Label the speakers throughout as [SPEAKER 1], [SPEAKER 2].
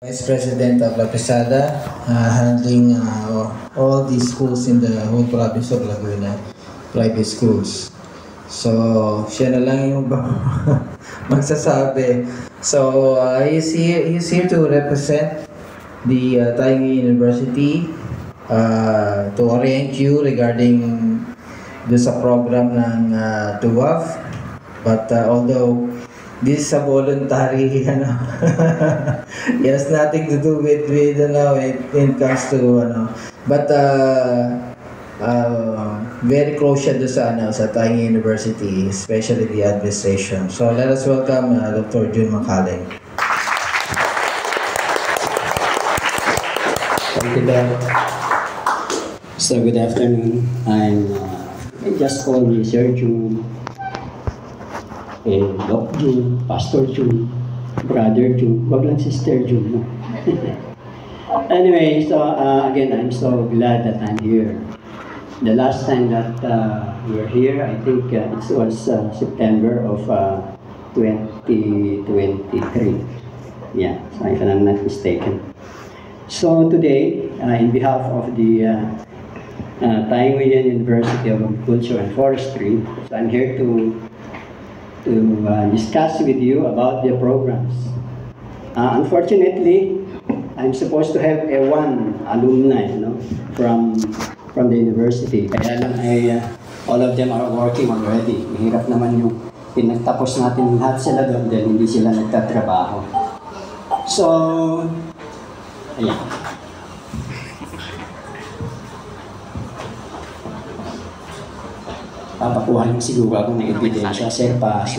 [SPEAKER 1] Vice President of La Pesada, handling all the schools in the whole province of Laguna, private schools. So, siya na lang yung magsasabi. So, he's here to represent the Taingi University to orient you regarding sa program ng TUWAF. But although this is a voluntary, it has nothing to do with when it comes to but very close siya sa Taingi University, especially the administration. So let us welcome Dr. June Macaling.
[SPEAKER 2] Thank you, Dan. So good afternoon. Just call me Sir June, Doc June, Pastor June, Brother June, wag lang Sister June. Anyway, so again, I'm so glad that I'm here. The last time that we were here, I think it was September of 2023. Yeah, so if I'm not mistaken. So today, in behalf of the Taingi University of Agriculture and Forestry, so I'm here to discuss with you about the programs. Unfortunately, I'm supposed to have one alumni, from the university. Kaya lang all of them are working already. Mahirap naman yung pinagtapos natin lahat sila doon, then hindi sila nagtatrabaho. So, ayan. Papakuha niyo siguro ako ng ebidensya, Sir Paso.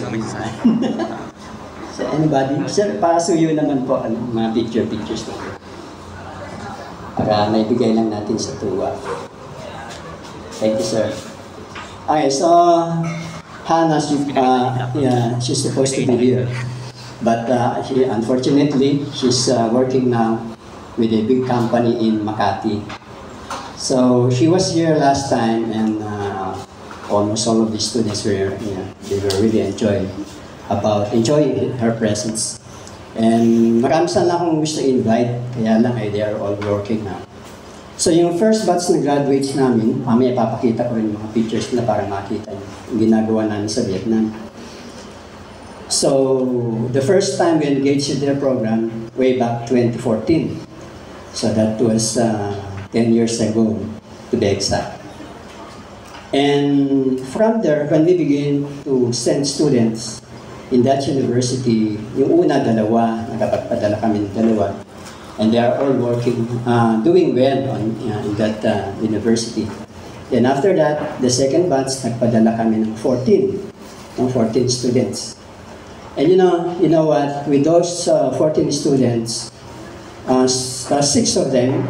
[SPEAKER 2] So anybody? Sir Paso yun naman po, mga pictures na. Para naibigay lang natin sa tuwa. Thank you, sir. Okay, so Hannah, she's supposed to be here. But unfortunately, she's working now with a big company in Makati. So she was here last time, and almost all of the students were, they were really enjoying her presence. And marami sana akong gusto invite, kaya lang they are all working now. So yung first batch na graduates namin, mamaya papakita ko rin yung mga pictures na para makita yung ginagawa namin sa Vietnam. So the first time we engaged in their program, way back 2014. So that was 10 years ago, to be exact. And from there, when we began to send students in that university, yung una, dalawa, nakapagpadala kami ng dalawa, and they are all working, doing well in that university. Then after that, the second batch, nagpadala kami ng 14 students. And you know what, with those 14 students, 6 of them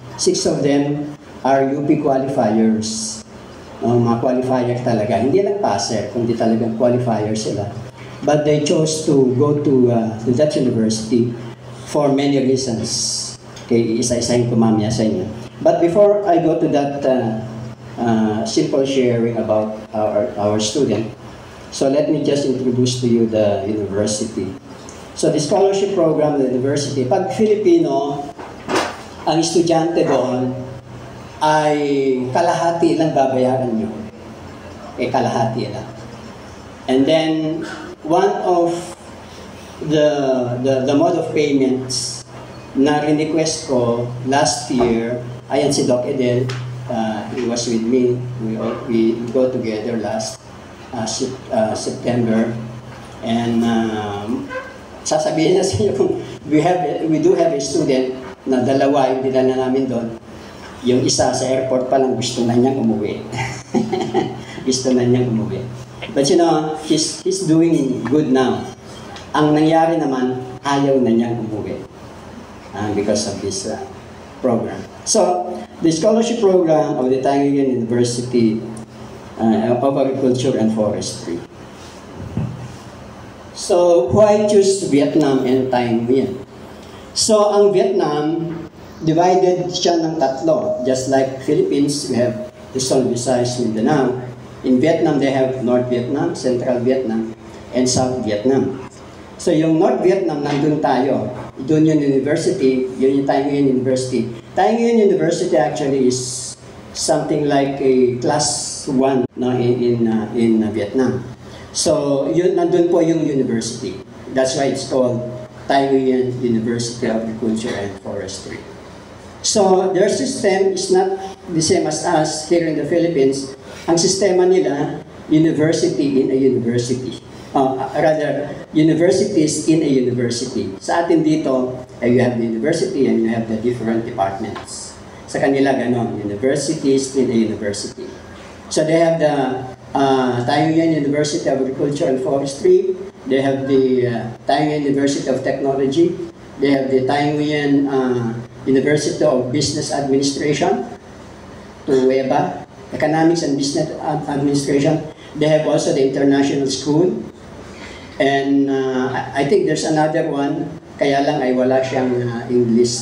[SPEAKER 2] are UP qualifiers. Mga qualifier talaga. Hindi lang passer, kundi talagang qualifier sila. But they chose to go to that university for many reasons. Okay, isa-isahin ko mamaya sa inyo. But before I go to that simple sharing about our student, so let me just introduce to you the university. So the scholarship program of the university, pag Filipino, ang estudyante doon, ay kalahati lang babayaran nyo. Kalahati lang. And then, one of the mode of payments na request ko last year, ayan si Doc Edel, he was with me. We go together last September. And sasabihin na sa inyo kung we do have a student na dalawa yung dinala namin doon. Yung isa sa airport pa lang gusto na niyang umuwi. Gusto na niyang umuwi. But he's doing good now. Ang nangyari naman, ayaw na niyang umuwi because of this program. So, the scholarship program of the Taingi University of Agriculture and Forestry. So, why choose Vietnam and Taingi? So, ang Vietnam, divided siya ng tatlo. Just like Philippines, we have Luzon, Visayas, Mindanao. In Vietnam, they have North Vietnam, Central Vietnam, and South Vietnam. So yung North Vietnam, nandun tayo. Doon yung university, yun yung Tai Nguyen University. Tai Nguyen University actually is something like a class 1 no, in Vietnam. So yun, nandun po yung university. That's why it's called Tai Nguyen University of Agriculture and Forestry. So their system is not the same as us here in the Philippines. Ang sistema nila, university in a university. Rather, universities in a university. Sa atin dito, you have the university and you have the different departments. Sa kanila, ganon, universities in a university. So they have the Tai Nguyen University of Agriculture and Forestry. They have the Tai Nguyen University of Technology. They have the Tai Nguyen University of Business Administration, TUEBA, Economics and Business Administration. They have also the International School. And I think there's another one, kaya lang ay wala siyang English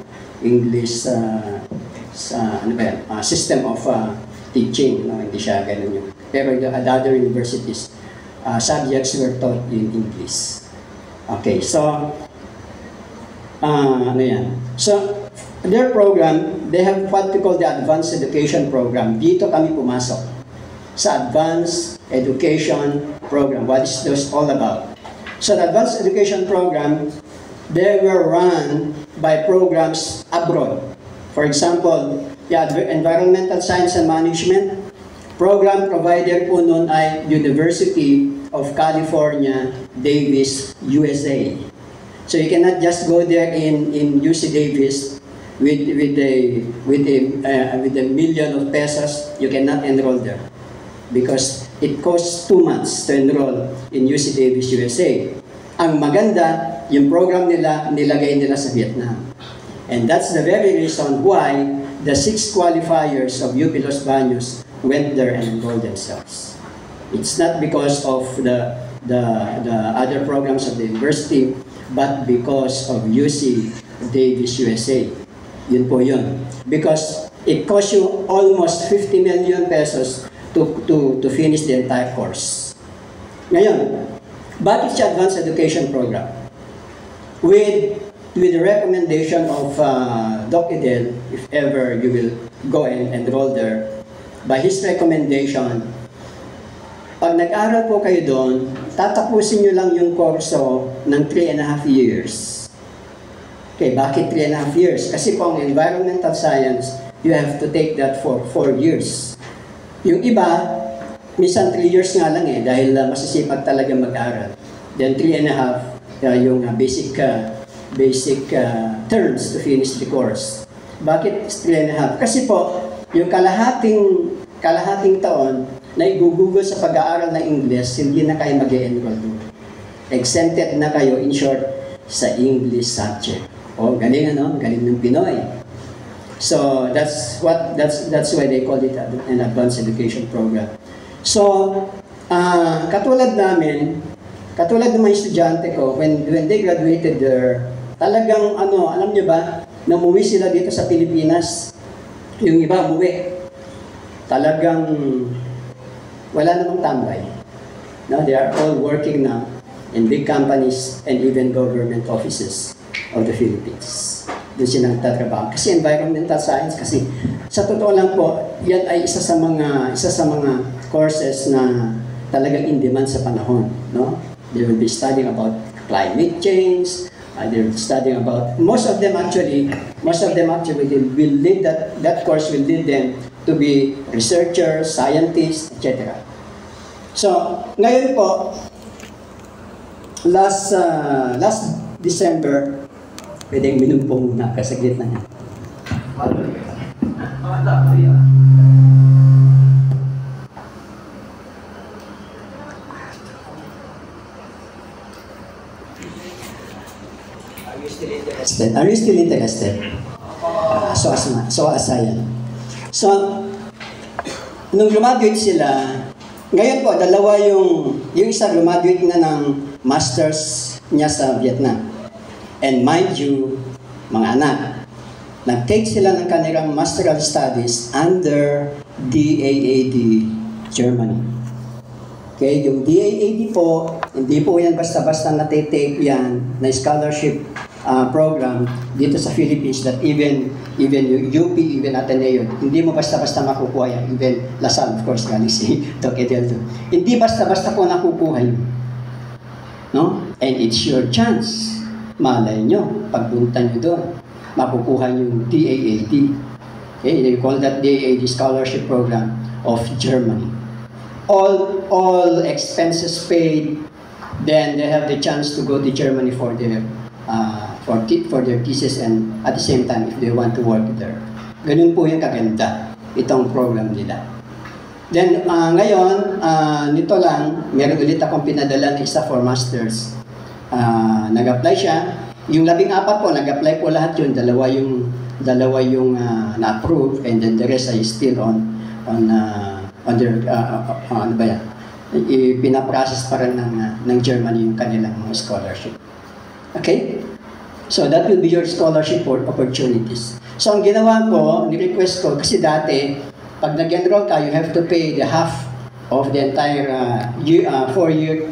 [SPEAKER 2] system of teaching, no? Hindi siya ganun yun. Pero the other universities, subjects were taught in English. Okay, so ano yan? So their program, they have what we call the Advanced Education Program. Dito kami pumasok sa Advanced Education Program. What is this all about? So the Advanced Education Program, they were run by programs abroad. For example, the Environmental Science and Management program provider po noon ay University of California, Davis, USA. So you cannot just go there in UC Davis with a million of pesos. You cannot enroll there, because it costs 2 months to enroll in UC Davis, USA. Ang maganda, yung program nila, nilagay nila sa Vietnam. And that's the very reason why the 6 qualifiers of UP Los Baños went there and enrolled themselves. It's not because of the other programs of the university, but because of UC Davis, USA. Yun po yun. Because it costs you almost 50 million pesos to finish the entire course. Ngayon, bakit siya Advanced Education Program? With the recommendation of Doc Edel, if ever you will go and enroll there, by his recommendation, pag nag-aral po kayo doon, tatapusin nyo lang yung kurso ng 3.5 years. Okay, bakit 3.5 years? Kasi po ang environmental science, you have to take that for 4 years. Yung iba, minsan 3 years nga lang dahil masisipag talaga mag-aral. Then 3.5, yung basic terms to finish the course. Bakit 3.5? Kasi po, yung kalahating taon na igugugol sa pag-aaral ng English, hindi na kayo mag-e-enroll doon. Exempted na kayo, in short, sa English subject. O, galing ano? Galing ng Pinoy. So that's why they call it an advanced education program. So katulad ng mga estudyante ko, when they graduated there, talagang alam niyo ba, namuwi sila dito sa Pilipinas. Yung iba umuwi. Talagang wala namang tambay. No, they are all working now in big companies and even government offices of the Philippines. Doon sila nagtatrabaho. Kasi environmental science, kasi sa totoo lang po, yan ay isa sa mga courses na talagang in demand sa panahon. No? They will be studying about climate change, they will be studying about, most of them actually will lead that course will lead them to be researchers, scientists, etc. So, ngayon po, last December, pwedeng minum po muna, kasaglit na yan. Are you still interested? So asayan. So, nung graduate sila, ngayon po, dalawa yung isa graduate na ng masters niya sa Vietnam. And mind you, mga anak, nag-take sila ng kanilang masteral studies under DAAD, Germany. Okay, yung DAAD po, hindi po yan basta-basta natitake yan na scholarship program dito sa Philippines that even UP, even Ateneo, hindi mo basta-basta makukuha yan. Even Lasal, of course, galing si Doc Edelto. Hindi basta-basta po nakukuha yun. No? And it's your chance. Malay nyo, pagpunta nyo doon, makukuha yung DAAD. Okay, they call that DAAD Scholarship Program of Germany. All expenses paid, then they have the chance to go to Germany for their thesis, and at the same time if they want to work there. Ganun po yung kaganda itong program nila. Then ngayon, nito lang, meron ulit akong pinadala na isa for masters. Nag-apply siya. Yung 14 po, nag-apply po lahat yun. Dalawa yung na-approve, and then the rest ay still under ano ba yan? Pinaprocess pa rin ng Germany yung kanilang mga scholarship. Okay? So that will be your scholarship opportunities. So ang ginawa ko, ni-request ko, kasi dati, pag nag-enroll ka, you have to pay the half of the entire 4-year,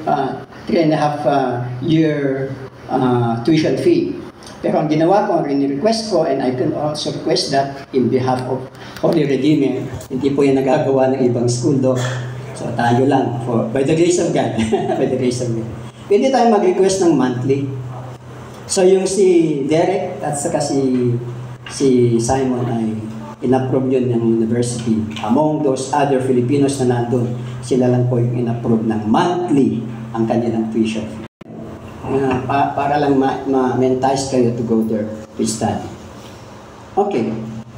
[SPEAKER 2] 3.5-year tuition fee. Pero ang ginawa ko, ang rini-request ko, and I can also request that in behalf of Holy Redeemer, hindi po yan nagagawa ng ibang school, do. So tayo lang, by the grace of God. By the grace of God. Pwede tayo mag-request ng monthly. So yung si Derek at saka si Simon ay in-approve yun ng university. Among those other Filipinos na nandun, sila lang po yung in-approve ng monthly ang kanilang tuition fee. Para lang ma-entice kayo to go there to study. Okay.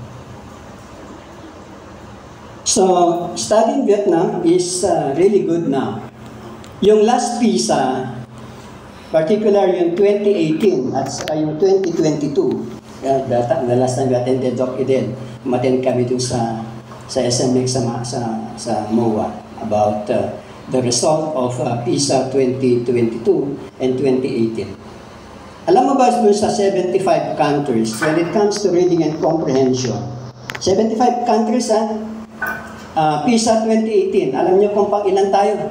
[SPEAKER 2] So, study in Vietnam is really good now. Yung last PISA, particular yung 2018 at saka yung 2022, the last time we attended Doc Eden, umattend kami dun sa SMX sa MOA about the result of PISA 2022 and 2018. Alam mo ba dun sa 75 countries, when it comes to reading and comprehension, 75 countries PISA 2018, alam niyo kung pang ilan tayo?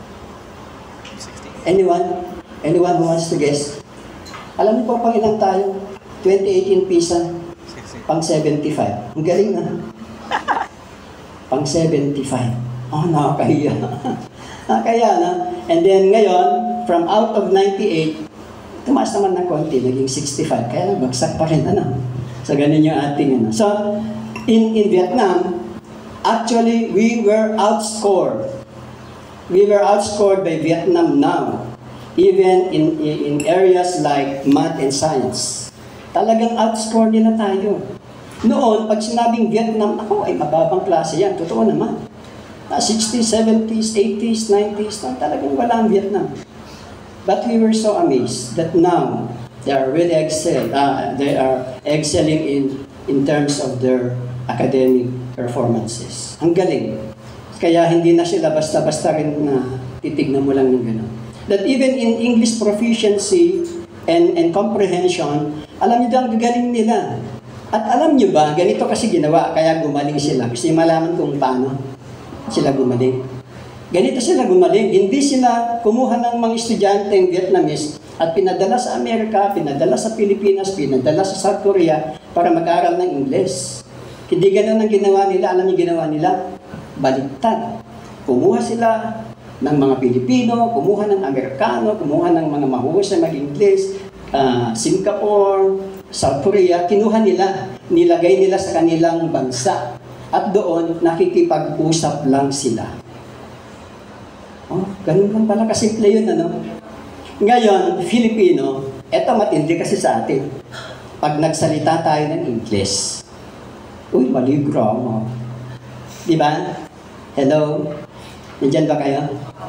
[SPEAKER 2] Anyone? Anyone who wants to guess? Alam niyo pang ilan tayo? 2018 PISA, pang 75. Ang galing na. Pang 75. Oh, nakakahiya. Kaya na. And then ngayon, from out of 98, tumaas naman ng konti, naging 65. Kaya bagsak pa rin, So, ganun yung ating, So, in Vietnam, actually, we were outscored. We were outscored by Vietnam now, even in areas like math and science. Talagang outscored nila tayo. Noon, pag sinabing Vietnam, ako ay mababang klase yan. Totoo naman. 60s, 70s, 80s, 90s, talagang wala ang Vietnam. But we were so amazed that now they are really they are excelling in terms of their academic performances. Ang galing. Kaya hindi na sila basta-basta rin na titignan mo lang ng gano'n. That even in English proficiency and comprehension, alam niyo ang gagaling nila. At alam niyo ba, ganito kasi ginawa, kaya gumaling sila. Gusto niyo malaman kung paano sila gumaling. Ganito sila gumaling. Hindi sila kumuha ng mga estudyanteng Vietnamese at pinadala sa Amerika, pinadala sa Pilipinas, pinadala sa South Korea para mag-aral ng English. Hindi ganun ang ginawa nila. Alam niyo ginawa nila? Baliktad. Kumuha sila ng mga Pilipino, kumuha ng Amerikano, kumuha ng mga mahusay mag-English, Singapore, South Korea, kinuha nila, nilagay nila sa kanilang bansa. At doon, nakikipag-usap lang sila. Oh, ganun lang pala kasimple yun, Ngayon, Filipino, eto matindi kasi sa atin. Pag nagsalita tayo ng English, uy, mali grammar. Diba? Hello? Nandyan ba kayo?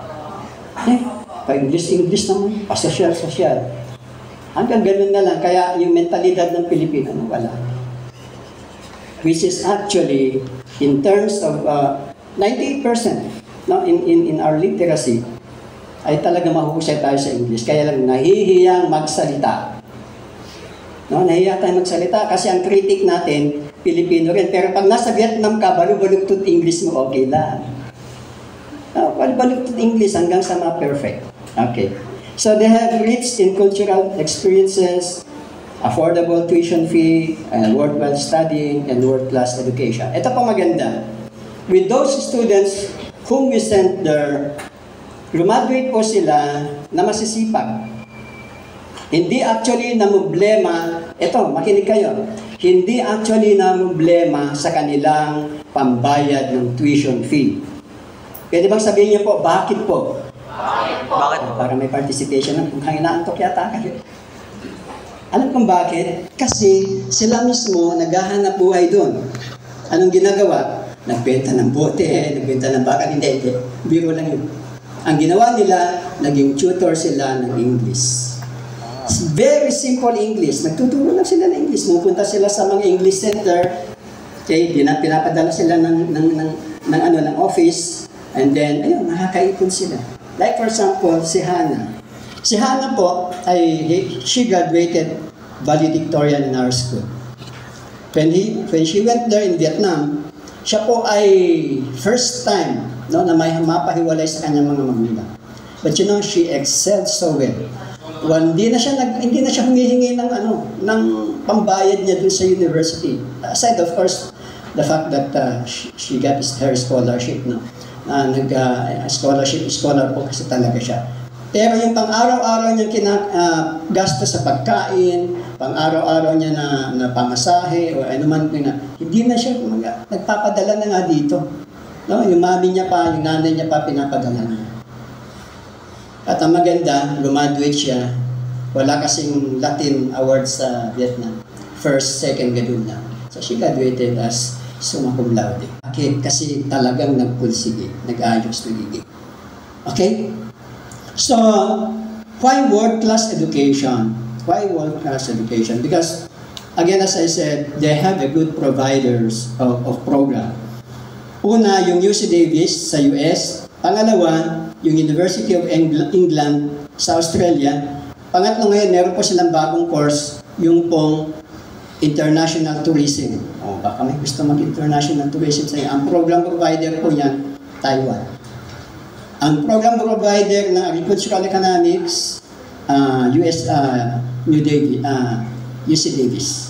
[SPEAKER 2] Pa-English naman. Pa-social. Hanggang ganun na lang. Kaya yung mentalidad ng Pilipino, wala. Which is actually, in terms of 98%, no, in our literacy, ay talaga mahusay tayo sa English. Kaya lang nahihiyang magsalita. No, nahihiya tayo magsalita kasi ang critic natin, Pilipino rin. Pero pag nasa Vietnam ka, balubulugtut English mo, okay lang. baluktot English hanggang sa mga perfect. Okay. So they have rich in cultural experiences, affordable tuition fee, and worthwhile studying, and world-class education. Ito pa maganda. With those students whom we sent there, graduate po sila na masisipag. Hindi actually na problema, ito, makinig kayo, hindi actually na problema sa kanilang pambayad ng tuition fee. Pwede bang sabihin niyo po, bakit po?
[SPEAKER 3] Bakit?
[SPEAKER 2] Para may participation ng hanginaantok yata kayo. Alam kung bakit? Kasi sila mismo naghahanap buhay doon. Anong ginagawa? Nagbenta ng bote, nagbenta ng bakal, hindi. Biro lang yun. Ang ginawa nila, naging tutor sila ng English. Very simple English. Nagtuturo lang sila ng English. Pupunta sila sa mga English center. Okay, pinapadala sila ng office. And then, ayun, nakakaipon sila. Like for example, si Hannah. Si Hannah po, she graduated valedictorian in our school. When she went there in Vietnam, siya po ay first time na may mapahiwalay sa kanyang mga magulang. But you know, she excelled so well. Hindi na siya humihingi ng pambayad niya dun sa university. Aside of course, the fact that she got her scholarship, scholar po kasi talaga siya. Pero yung pang-araw-araw niya gasto sa pagkain, pang-araw-araw niya na pamasahe o ano man, hindi na siya nagpapadala na nga dito. No? Yung mami niya pa, yung nanay niya pa, pinapadala niya. At ang maganda, graduate siya. Wala kasing Latin awards sa Vietnam. First, second, ganun lang. So she graduated as summa cum laude. Okay, kasi talagang nagpursige, nag-ayos, nagiging. Okay? So, why world-class education? Why world-class education? Because, again, as I said, they have a good providers of program. Una, yung UC Davis sa US. Pangalawa, yung University of England sa Australia. Pangatlo ngayon, meron po silang bagong course, yung pong International Tourism. Baka may gusto mag-International Tourism sa iyo. Ang program provider po yan, Taiwan. Ang program provider ng Agricultural Economics, UC Davis.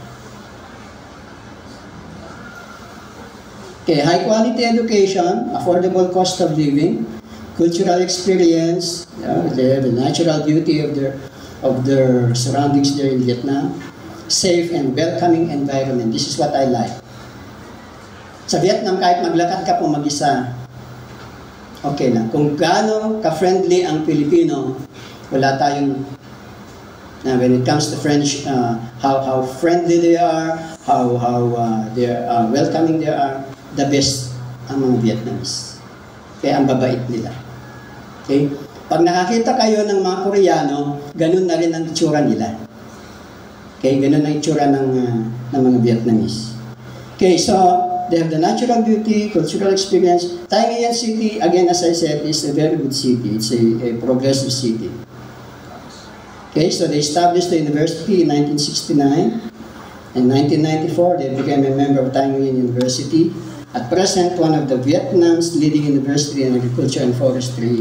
[SPEAKER 2] Okay, high quality education, affordable cost of living, cultural experience, they have the natural beauty of their surroundings there in Vietnam, safe and welcoming environment. This is what I like. Sa Vietnam, kahit maglakad ka po mag-isa, okay lang. Kung gaano ka-friendly ang Pilipino, wala tayong, when it comes to French, how friendly they are, how welcoming they are, the best ang mga Vietnamese. Kaya ang babait nila. Okay? Pag nakakita kayo ng mga Koreano, ganun na rin ang itsura nila. Okay? Ganun ang itsura ng mga Vietnamese. Okay, so they have the natural beauty, cultural experience. Tai Nguyen City, again, as I said, is a very good city. It's a progressive city. Okay, so they established the university in 1969. In 1994, they became a member of Tai Nguyen University. At present, one of the Vietnam's leading university in agriculture and forestry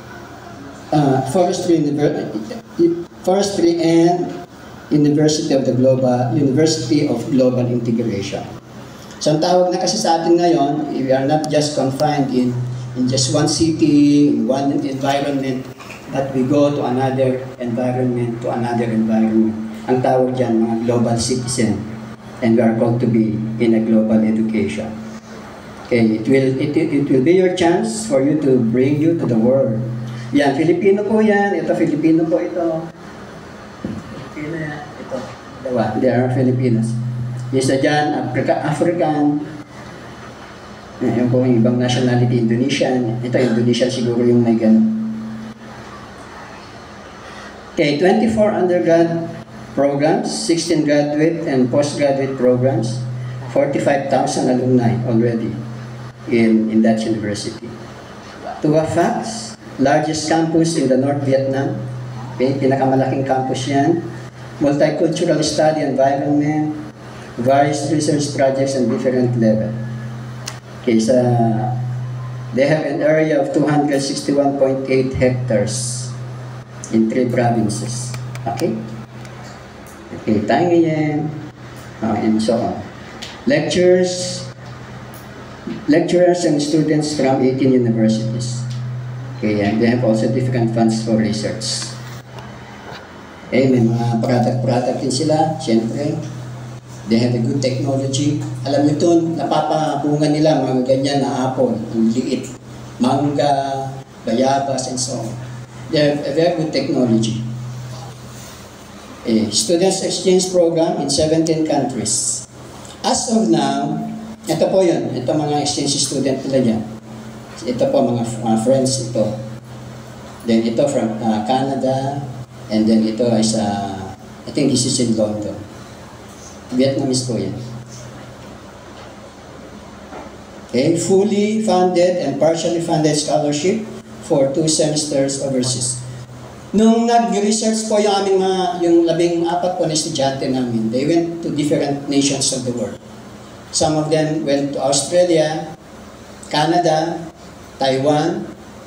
[SPEAKER 2] and University of Global Integration. So ang tawag na kasi sa atin ngayon, we are not just confined in just one city, in one environment, but we go to another environment, Ang tawag dyan, mga global citizen, and we are called to be in a global education. Okay, it will be your chance for you to bring you to the world. Yan, Filipino po yan. Ito, Filipino po ito. Filipino yan. Ito. Dalawa. They are Filipinos. Isa dyan, African. Yung po yung ibang nationality, Indonesian. Ito, Indonesian siguro yung may gano'n. Okay, 24 undergrad programs, 16 graduate and postgraduate programs, 45,000 alumni already in that university. Tua Facts, largest campus in the North Vietnam. Okay, pinakamalaking campus yan. Multicultural study environment, various research projects and different level. Okay, sa They have an area of 261.8 hectares in 3 provinces. Okay? Okay, Taingian, and so on. Lecturers and students from 18 universities. Okay, and they have also different funds for research. Okay, may mga product din sila, siyempre. They have a good technology. Alam niyo ito, napapabungan nila mga ganyan na apple, ang liit, mangga, bayabas, and so on. They have a very good technology. A students exchange program in 17 countries. As of now, ito po yun, ito mga exchange student nila dyan. Ito po mga friends ito. Then ito from Canada, and then ito is, I think this is in London. Vietnamese po yan. Okay, fully funded and partially funded scholarship for 2 semesters overseas. Nung nag-research po yung aming yung 14 po na estudyante namin, they went to different nations of the world. Some of them went to Australia, Canada, Taiwan,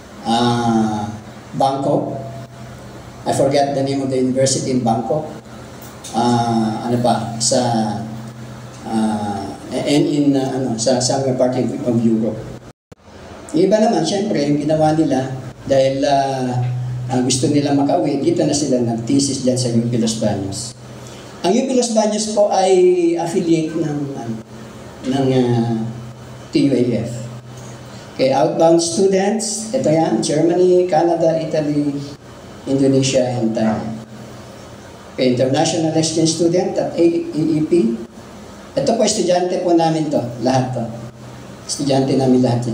[SPEAKER 2] Bangkok. I forget the name of the university in Bangkok. Ano pa, sa somewhere part of Europe. Yung iba naman, syempre, yung ginawa nila, dahil gusto nila makauwi, dito na sila nag-thesis dyan sa UP Los Baños. Ang UP Los Baños po ay affiliate ng TUAF. Okay, outbound students, ito yan, Germany, Canada, Italy, Indonesia, and Thailand. Okay, international exchange student at AEP. Ito po, estudyante po namin to, lahat to. Estudyante namin lahat yan.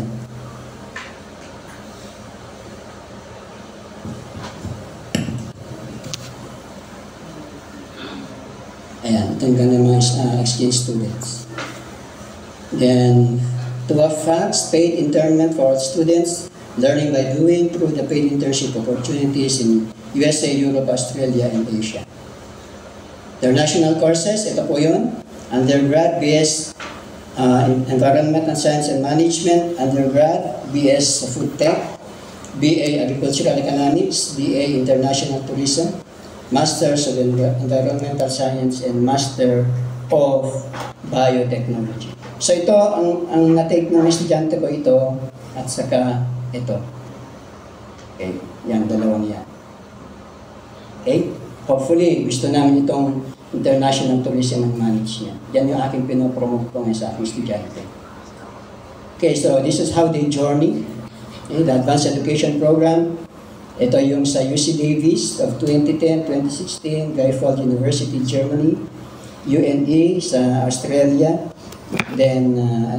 [SPEAKER 2] Ayan, itong ganun mga exchange students. Then, to have facts, paid internment for students, learning by doing through the paid internship opportunities in USA, Europe, Australia, and Asia. International courses, ito po yun. Undergrad, BS Environment and Science and Management, undergrad, BS Food Tech, BA Agricultural Economics, BA International Tourism, Masters of Environmental Science, and Master of Biotechnology. So ito, ang na-take ng estudyante ko ito, at saka ito. Okay, yan, dalawang yan. Okay? Hopefully, gusto namin itong International Tourism and Management. Yan yung aking pinopromote ko ngayon sa aking estudyante. Okay, so this is how they journey. Okay, the Advanced Education Program. Ito yung sa UC Davis of 2010, 2016, Greifswald University, Germany. UNE sa Australia. Then,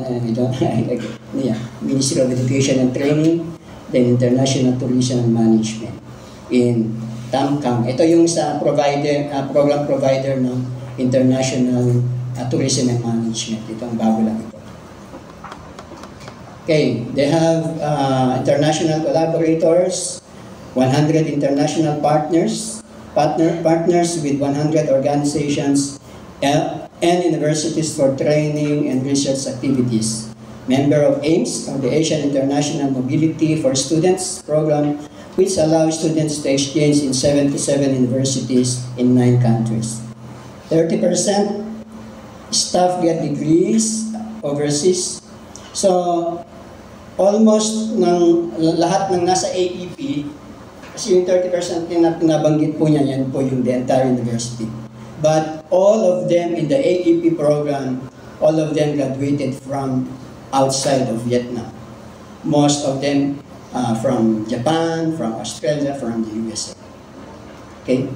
[SPEAKER 2] Ministry of Education and Training. Then, International Tourism and Management in Tamkang. Ito yung sa program provider ng International Tourism and Management. Ito ang bago lang ito. Okay, they have international collaborators, 100 international partners with 100 organizations and universities for training and research activities. Member of AIMS, of the Asian International Mobility for Students program, which allows students to exchange in 77 universities in 9 countries. 30% staff get degrees overseas. So, almost lahat ng nasa AEP, kasi yung 30% na pinabanggit po niya, yan po yung the entire university. But all of them in the AEP program, all of them graduated from outside of Vietnam. Most of them from Japan, from Australia, from the USA. Okay?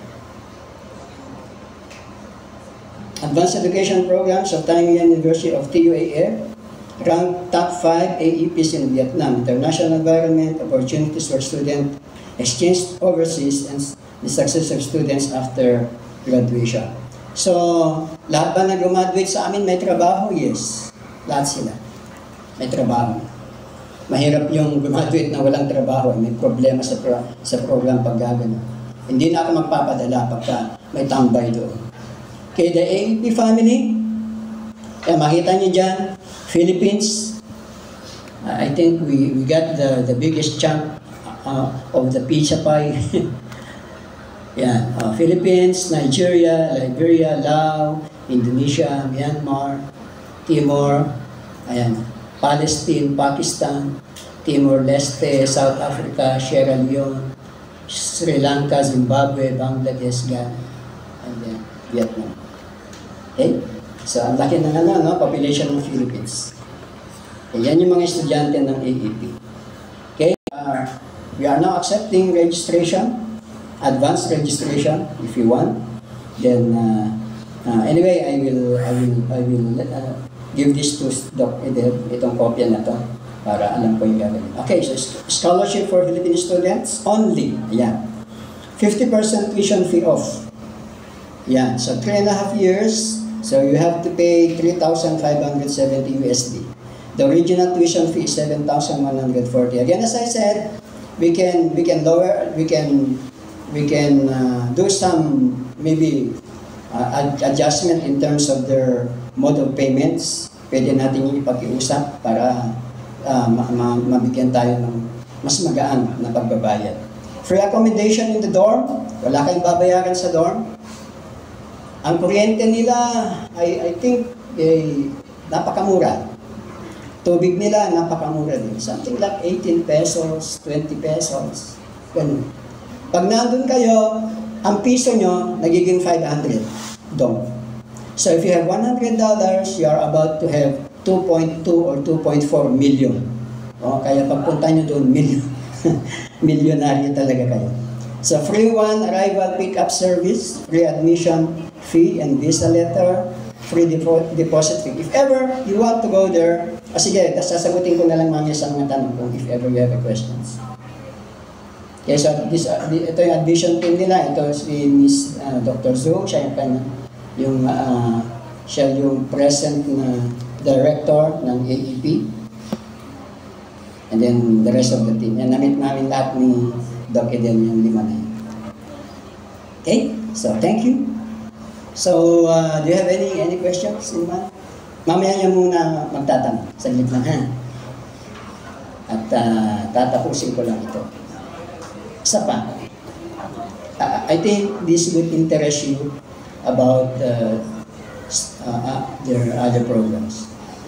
[SPEAKER 2] Advanced Education Programs of Taingian University of TUAF ranked top 5 AEPs in Vietnam. International Environment, Opportunities for Student Exchange Overseas, and the Success of Students After Graduation. So, lahat ba na graduate sa amin may trabaho? Yes. Lahat sila. May trabaho. Mahirap yung graduate na walang trabaho, may problema sa program pag gagano. Hindi na ako magpapadala pagka may tambay doon. Okay, the AEP family, makita niyo dyan, Philippines, I think we got the biggest chunk of the pizza pie. Yeah, Philippines, Nigeria, Liberia, Laos, Indonesia, Myanmar, Timor, ayan, Palestine, Pakistan, Timor-Leste, South Africa, Sierra Leone, Sri Lanka, Zimbabwe, Bangladesh, Ghana, and then Vietnam. Okay? So, ang laki ng population ng Philippines. Yan yung mga estudyante ng AEP. Okay? We are now accepting registration, advanced registration, if you want. Then, anyway, I will give this to Doc Edel, itong kopya na to, para alam ko yung gagawin. Okay, so scholarship for Philippine students only. Ayan. 50% tuition fee off. Ayan. So 3.5 years, so you have to pay 3,570 USD. The original tuition fee is 7,140. Again, as I said, we can do some maybe adjustment in terms of their mode of payments. Pwede natin yung ipag-iusap para mabigyan tayo ng mas magaan na pagbabayad. Free accommodation in the dorm. Wala kayong babayaran sa dorm. Ang kuryente nila, I think, napakamura. Tubig nila, napakamura din. Something like 18 pesos, 20 pesos. Ganun. Pag nandun kayo, ang piso nyo, nagiging 500 dong. So if you have $100, you are about to have 2.2 or 2.4 million. O, kaya pagpunta nyo doon, milyonaryo talaga kayo. So free arrival pick-up service, free admission fee and visa letter, free deposit fee. If ever you want to go there, sige, sasagutin ko na lang mamaya sa mga tanong kung if ever you have questions. Okay, so ito yung admission team nila. Ito si Miss Dr. Zhu, siya yung present na director ng AEP. And then the rest of the team. Yan, namit namin lahat ni Doc Eden yung 5 na yun. Okay, so thank you. So, do you have any questions? Mamaya niya muna magtatanong. Saglit lang, ha? At tatapusin ko lang ito. Isa pa. I think this would interest you about their other programs.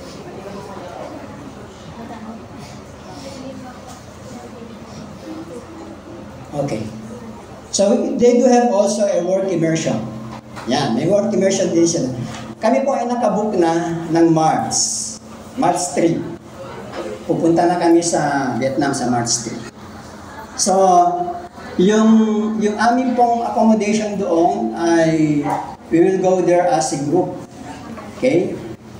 [SPEAKER 2] Okay. So, they do have also a work immersion. Yan, may work immersion din sila. Kami po ay nakabook na ng March 3. Pupunta na kami sa Vietnam sa March 3. So, yung aming pong accommodation doon ay we will go there as a group. Okay?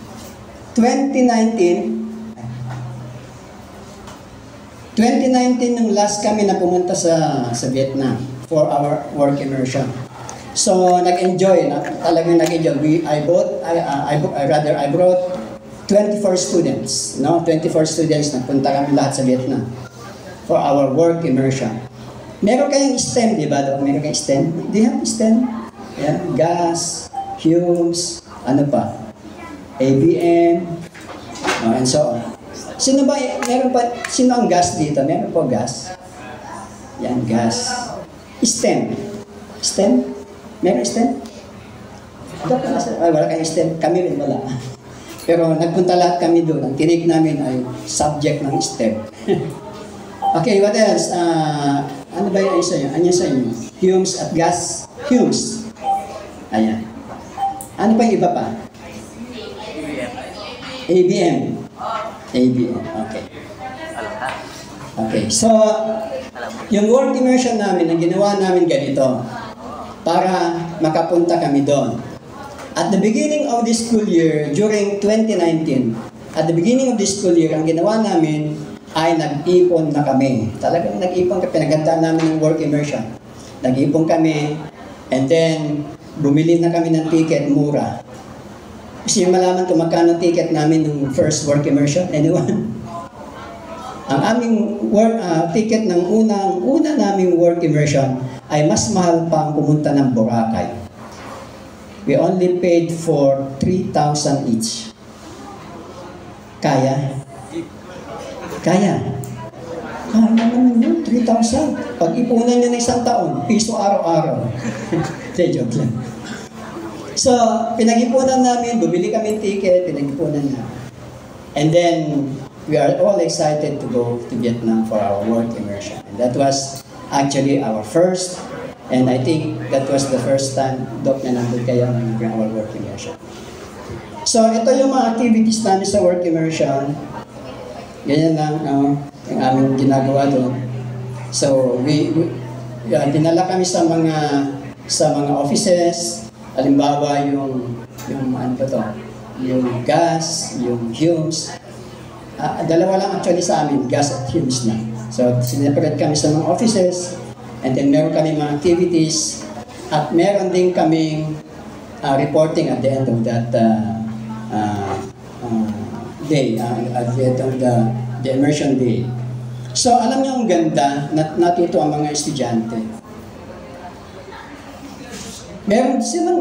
[SPEAKER 2] 2019 nung last kami na pumunta sa Vietnam for our work immersion. So, nag-enjoy, talagang nag-enjoy. I brought 24 students, no? 24 students, nagpunta kami lahat sa Vietnam for our work immersion. Meron kayong STEM, di ba? Meron kayong STEM? Do you have STEM? Yeah. Gas, fumes, ano pa? ABM, and so on. Sino ang gas dito? Meron po gas? Yan, gas. STEM. STEM? Meron STEM? Wala kayong STEM. Kami rin wala. Pero nagpunta lahat kami doon. Ang tinig namin ay subject ng STEM. Okay, what else? Ano ba yung isa nyo? Ano sa inyo? Fumes at gas? Fumes. Ayan. Ano pa yung iba pa? ABM. ABM. Okay. Okay. So, yung work immersion namin, ang ginawa namin ganito para makapunta kami doon. At the beginning of this school year, during 2019, at the beginning of this school year, ang ginawa namin ay nag-ipon na kami. Talagang nag-ipon kami, pinagandaan namin ng work immersion. Nag-ipon kami, and then bumili na kami ng ticket, mura. Kasi malaman kung magkano ticket namin ng first work immersion, anyone? Ang aming ticket ng una naming work immersion ay mas mahal pa ang pumunta ng Boracay. We only paid for 3,000 each. Kaya? Kaya. Kaya naman yun, 3,000. Pag ipunan nyo ng isang taon, piso araw-araw. Joke lang. So, pinag-ipunan namin, bumili kami ticket, pinag-ipunan na. And then, we are all excited to go to Vietnam for our work immersion. And that was actually our first, and I think that was the first time, Doc, na nandun kayo ng our work immersion. So, ito yung mga activities namin sa work immersion. Ganyan lang yung aming ginagawa doon. So, dinala kami sa mga offices. Halimbawa, yung ano ba to? Yung gas, yung fumes. Dalawa lang actually sa amin, gas at fumes na. So, sineparate kami sa mga offices, and then meron kami mga activities, at meron din kaming reporting at the end of that day, at the end of the immersion day. So, alam niyo ang ganda, natuto ang mga estudyante. Meron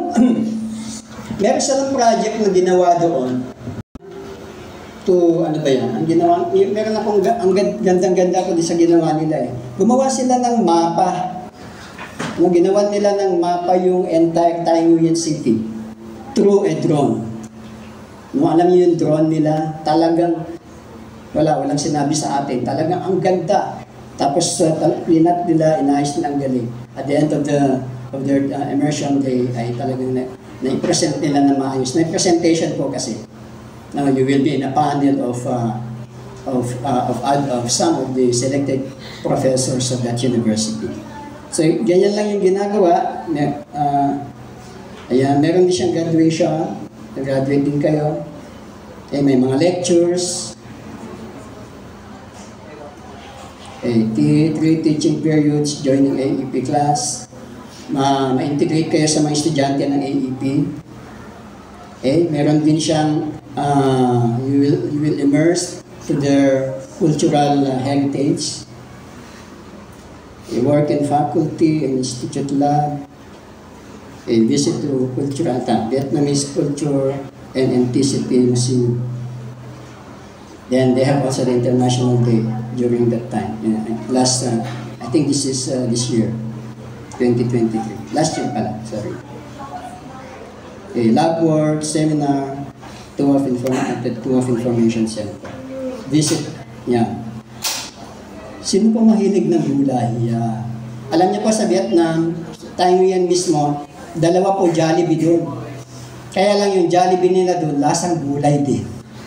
[SPEAKER 2] silang project na ginawa doon to, ano ba yan? Ang ginawa, meron akong, ang gandang-ganda ko din sa ginawa nila eh. Gumawa sila ng mapa. Ginawa nila ng mapa yung entire Tai Nguyen City through a drone. Alam niyo yung drone nila, talagang walang sinabi sa atin. Talagang ang ganda. Tapos linat nila, inayos nila ang galing. At the end of their immersion day ay talagang na-present nila na maayos. Na-presentation po kasi. Now you will be in a panel of some of the selected professors of that university. So ganyan lang yung ginagawa. Ayan, meron din siyang graduation. Nag-graduate din kayo. May mga lectures. 3 teaching periods, joining AEP class. Ma-integrate kayo sa mga estudyante ng AEP. Meron din siyang you will immerse to their cultural heritage. Work in faculty and institute lab. Visit to cultural Vietnamese culture and ethnicity museum. Then they have also the International Day during that time. I think this is this year. 2023. Last year pala, sorry. Lab work, seminar, tour of information center. Visit, yan. Sino po mahilig ng gulay? Yeah. Alam niyo po sa Vietnam, tayo yan mismo, 2 po Jollibee doon. Kaya lang yung Jollibee nila doon, lasang gulay din.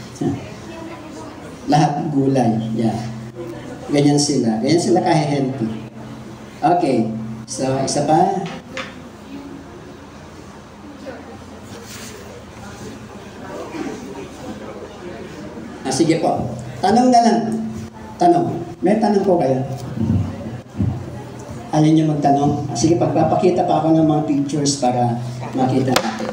[SPEAKER 2] Lahat gulay, yeah. Ganyan sila kahe-healthy. Okay. So, isa pa. Sige po. Tanong na lang. Tanong. May tanong po kayo? Alin niyo magtanong? Sige, pagpapakita pa ako ng mga pictures para makita natin.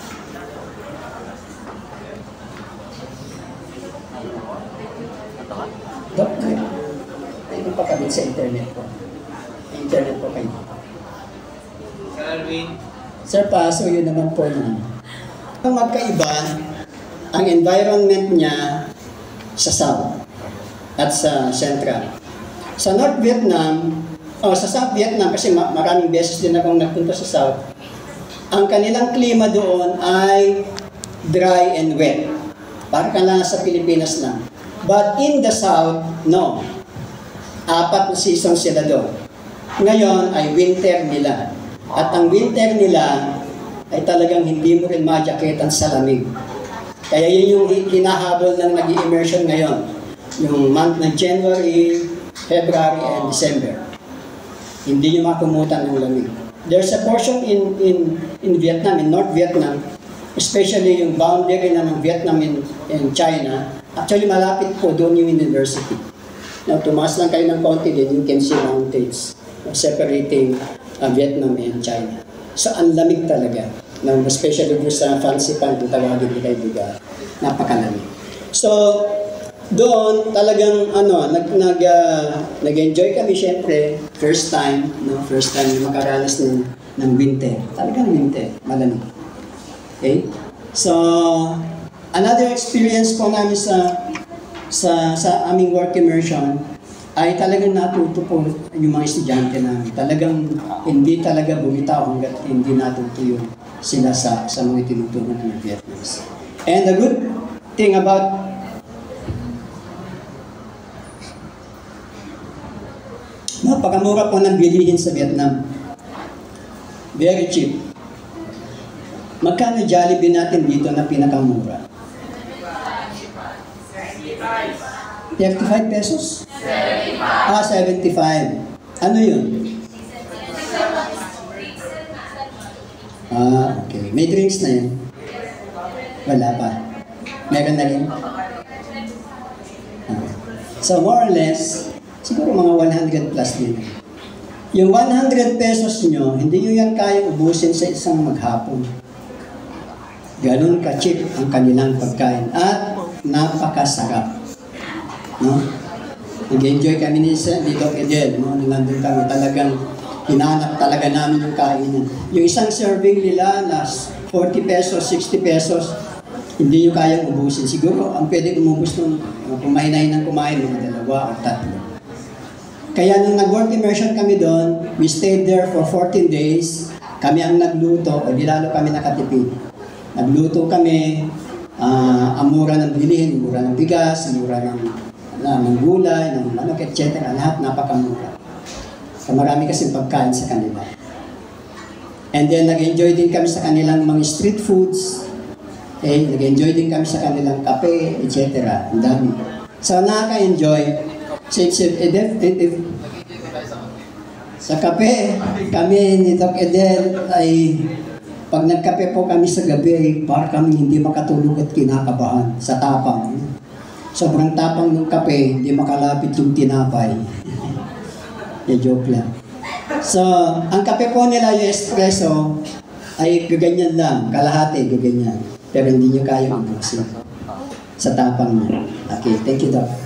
[SPEAKER 2] Dok, ito pa kami sa internet po. Internet po kayo.
[SPEAKER 3] Sir Alvin.
[SPEAKER 2] Sir Paso, yun naman po na. Ang magkaiba, ang environment niya sa South at sa Central. Sa North Vietnam, sa South Vietnam, kasi maraming beses din akong nagpunta sa South, ang kanilang klima doon ay dry and wet. Parang ka lang sa Pilipinas lang. But in the South, no. 4 na season sila doon. Ngayon ay winter nila. At ang winter nila ay talagang hindi mo rin ma-jacketan sa lamig. Kaya yun yung hinahabol ng nag-immersion ngayon. Yung month ng January, February, and December. Hindi nyo makumutan ng lamig. There's a portion in Vietnam, in North Vietnam, especially yung boundary na ng Vietnam and China. Actually, malapit po doon yung university. Now, tumaas lang kayo ng konti din, you can see mountains separating Vietnam and China. So, ang lamig talaga. Especially doon sa Fancy Pan, kung tawagin nila yung lugar. Napakalamig. So, doon talagang nag-enjoy kami syempre. First time makaranas ng winter. Talagang winter, malamig. Okay? So, another experience po namin sa sa aming work immersion, ay talagang natuto po yung mga estudyante namin. Talagang hindi talaga bumitaw hanggat hindi natuto sila sa mga tinuturo ng Vietnamese. And the good thing about napakamura po ng bilihin sa Vietnam. Very cheap. Magkano Jollibee natin dito na pinakamura? 35 pesos? 75. Ano yun? Okay. May drinks na yun? Wala pa. Meron na rin? So more or less, siguro mga 100 plus din. Yung 100 pesos nyo, hindi nyo yan kayang ubusin sa isang maghapon. Ganun ka-cheap ang kanilang pagkain. At napakasarap. No? Nag-enjoy kami ni Doc Edel. No? Nandun kami talagang, hinanap talaga namin yung kainan. Yung isang serving nila na 40 pesos, 60 pesos, hindi nyo kayang ubusin. Siguro, ang pwede umubos nung kumain ng kumain, mga 2 o 3. Kaya nung nag-work immersion kami doon, we stayed there for 14 days. Kami ang nagluto, o di lalo kami nakatipid. Nagluto kami, ang mura ng bilihin, mura ng bigas, mura ng gulay, ng manok, etc. Lahat napakamura. So marami kasing pagkain sa kanila. And then nag-enjoy din kami sa kanilang mga street foods. Nag-enjoy din kami sa kanilang kape, etc. Ang dami. So nakaka-enjoy. Sa kape, kami ni Doc Edel ay pag nagkape po kami sa gabi ay para kami hindi makatulog at kinakabahan sa tapang. Sobrang tapang ng kape, hindi makalapit yung tinapay. Joke lang. So, ang kape po nila yung espresso ay gaganyan lang, kalahati gaganyan. Pero hindi nyo kaya ubusin sa tapang niya. Okay, thank you Doc.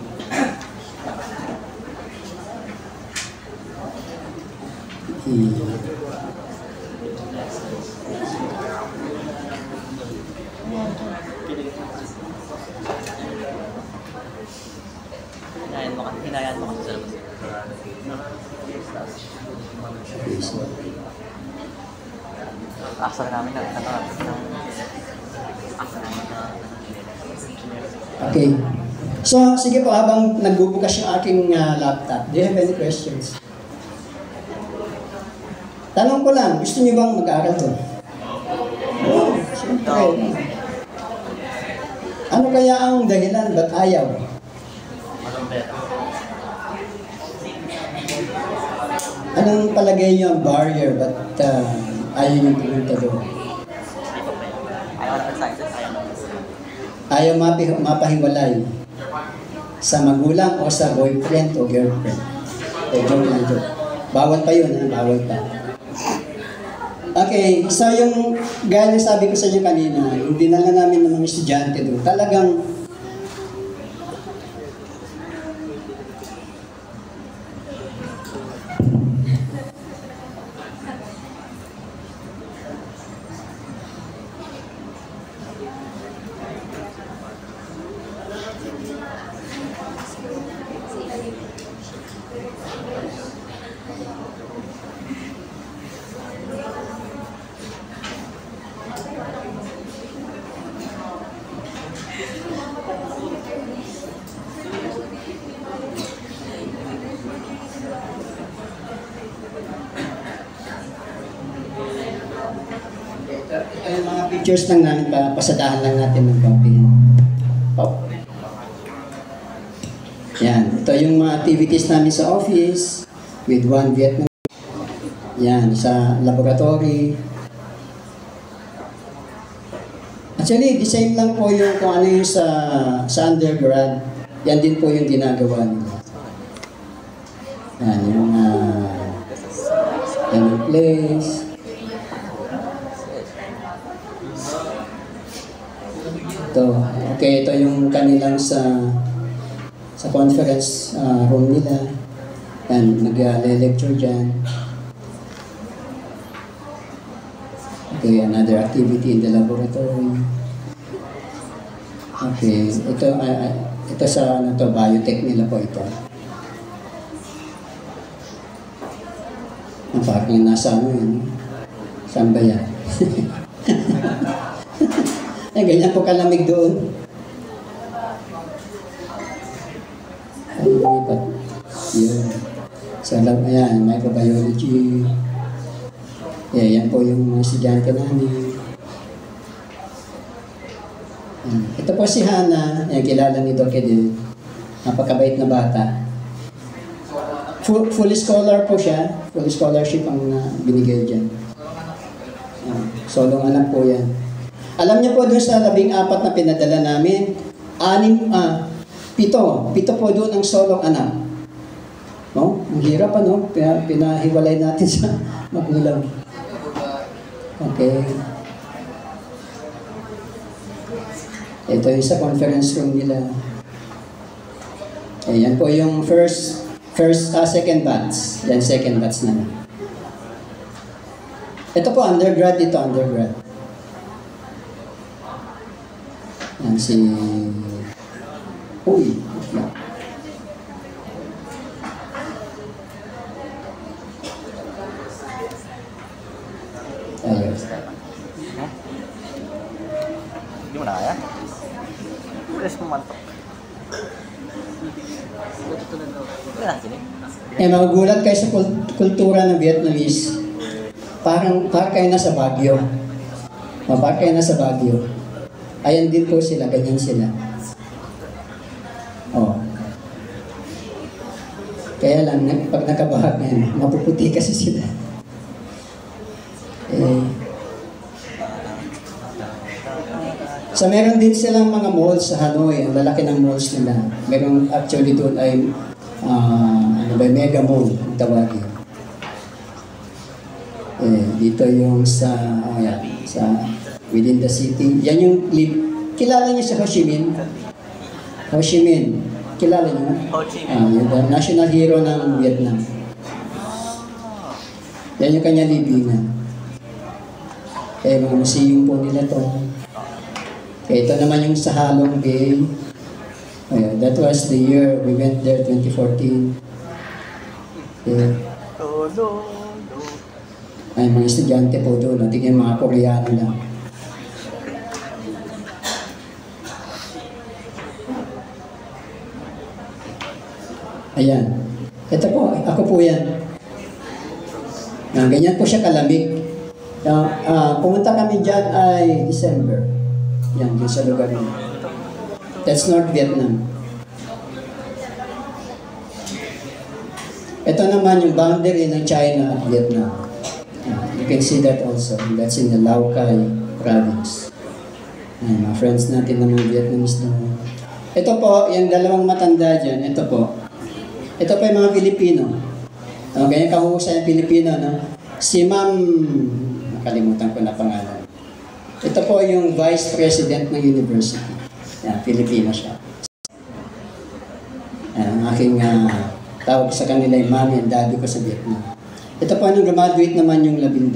[SPEAKER 4] Hinayaan mo kasi sa labas. Aksa namin na
[SPEAKER 2] Okay. So, sige po, habang nagbubukas yung aking laptop, do you have any questions? Tanong ko lang, gusto niyo bang mag-aaral to? Oh, siyempre. Ano kaya ang dahilan? Ba't ayaw? Anong palagay niyo ang barrier? Ba't ayaw niyo pumunta doon? Ayaw mapahiwalay sa magulang o sa boyfriend o girlfriend. Joke lang joke. Bawal pa yun, bawal pa. Okay, so yung gaya sabi ko sa inyo kanina, yung dinala namin ng mga estudyante doon, talagang yung mga pictures lang namin, pasadahan lang natin ng copy. Oh. Yan, ito yung mga activities namin sa office with one Vietnam. Yan, sa laboratory. Actually, the same lang po yung kung ano yung sa undergrad. Yan din po yung ginagawa nila. Yan, yung place. Ito, okay, ito yung kanilang sa conference room nila. Yan, nag-lecture dyan. Okay, another activity in the laboratory. Okay, Ito sa ano to, biotech nila po ito. Parang nasa ano yun. Saan ba yan? Ay, ganyan po kalamig doon. Ay, lipat. Yun. So, ayan, microbiology. Yan po yung mga estudyante namin. Ito po si Hannah, kilala ni Doc Edil. Napakabait na bata. Full scholar po siya. Full scholarship ang binigay dyan. Solong anak po yan. Alam niyo po doon sa 14 na pinadala namin, 7 po doon ang solong anak. No? Ang hirap ano, pinahiwalay natin sa magulang. Okay. Ito yung sa conference room nila. Ayan po yung second batch. Yan, second batch na. Ito po, undergrad dito, undergrad. Yan si... Uy! Ayun.
[SPEAKER 4] Hindi mo na kaya? Bilis mo mantok. Hindi na sini.
[SPEAKER 2] Magugulat kayo sa kultura ng Vietnamese. Parang kayo nasa Baguio. Parang kayo nasa Baguio. Ayan din po sila, ganyan sila. Oh. Kaya lang, pag nakabahag na yan, mapuputi kasi sila. So meron din silang mga malls sa Hanoi, ang lalaki ng malls nila. Meron actually doon ay mega mall ang tawagin. Dito yung sa within the city. Yan yung kilala niyo sa Ho Chi Minh? Ho Chi Minh. Kilala niyo?
[SPEAKER 4] Ho Chi Minh.
[SPEAKER 2] Yung national hero ng Vietnam. Yan yung kanya libingan. Mga museum po nila to. Ito naman yung sa Halong Bay. That was the year we went there, 2014. Ay, mga estudyante po doon. Tingin mga Koreano lang. Ayan. Ito po, ako po yan. Ganyan po siya kalamig. Pumunta kami dyan ay December. Yan, dyan sa lugar niyo. That's North Vietnam. Ito naman yung boundary ng China at Vietnam. You can see that also. That's in the Lao Cai province. Mga friends natin ng mga Vietnamese doon. Ito po, yung dalawang matanda dyan, ito po. Ito po yung mga Pilipino. Ganyan kahusay ang Pilipino, no? Si Ma'am, nakalimutan ko na pangalan. Ito po yung Vice President ng University. Yan, Pilipino siya. Ang aking tawag sa kanila yung Mami and Daddy ko sa Vietnam. Ito po nung graduate naman yung 12.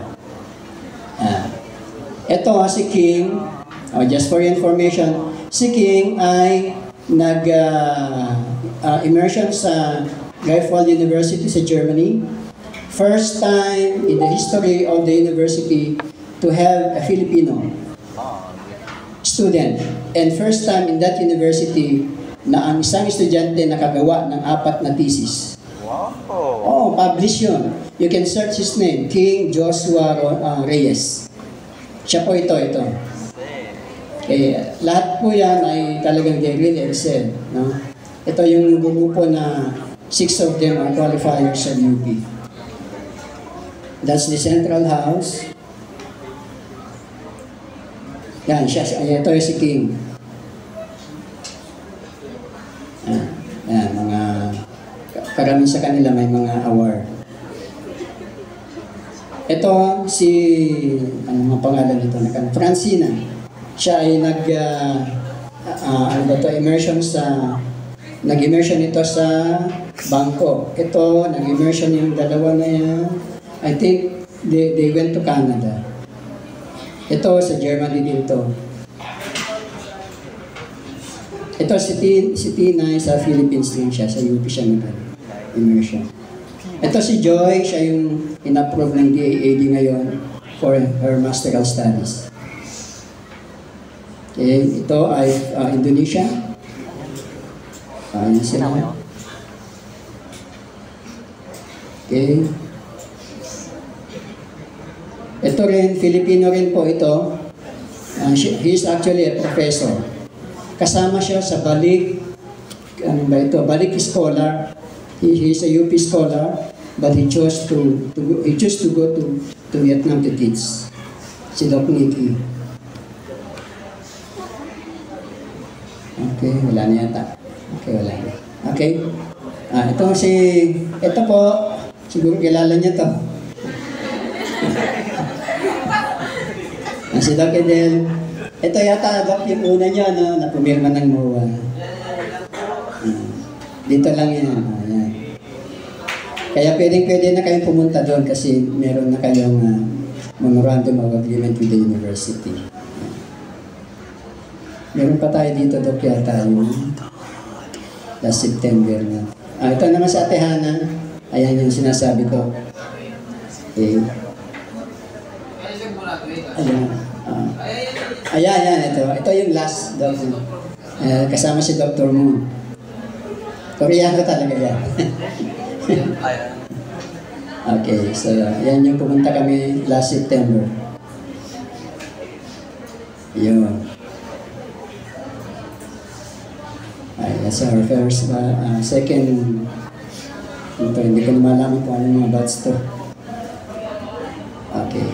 [SPEAKER 2] Ito si King, just for your information, si King ay nag-immersion sa Greifswald University sa Germany. First time in the history of the university to have a Filipino student. And first time in that university na ang isang estudyante nakagawa ng 4 na thesis. Wow! Publish yun. You can search his name, King Joshua Reyes. Siya po ito. Lahat po yan ay talagang they really excel. No? Ito yung grupo na 6 of them are qualifiers sa UP. That's the central house. Yan, ito yung si King. Yan, mga karamihan sa kanila may mga award. Ito si, ano mga pangalan nito? Francina. Siya ay nag-immersion ito sa Bangkok. Ito, nag-immersion yung dalawa na yan. I think they went to Canada. Ito sa Germany din to. Ito si Tina, sa Philippines din siya, sa UP siya nag-immersion. Ito si Joy, siya yung in-approve ng DAAD ngayon for her masteral studies. Okay, ito ay Indonesia. Ayan sila. Okay. Ito rin, Filipino rin po ito. He is actually a professor. Kasama siya sa Balik, Balik Scholar. He is a UP scholar, but he chose to go to Vietnam to teach. Si Doc Nicky. Okay, wala na yata. Okay, wala na. Okay. Ito po, siguro kilala niya to. Si Doc Edel. Ito yata, Doc, yung una niya, no, na pumirma ng MOA. Dito lang yan. Ayan. Kaya pwede na kayong pumunta doon kasi meron na kayong memorandum of agreement with the university. Meron pa tayo dito, Doc, yata yung last September na. Ito naman sa Ate Hana. Ayan yung sinasabi ko. Okay. Ayan, ito yung last, Doc. Kasama si Dr. Moon. Koreano talaga yan. Okay, so yan yung pumunta kami last September. Yun. That's our first, second, ito, hindi ko na malaman kung ano yung mga batch to. Okay.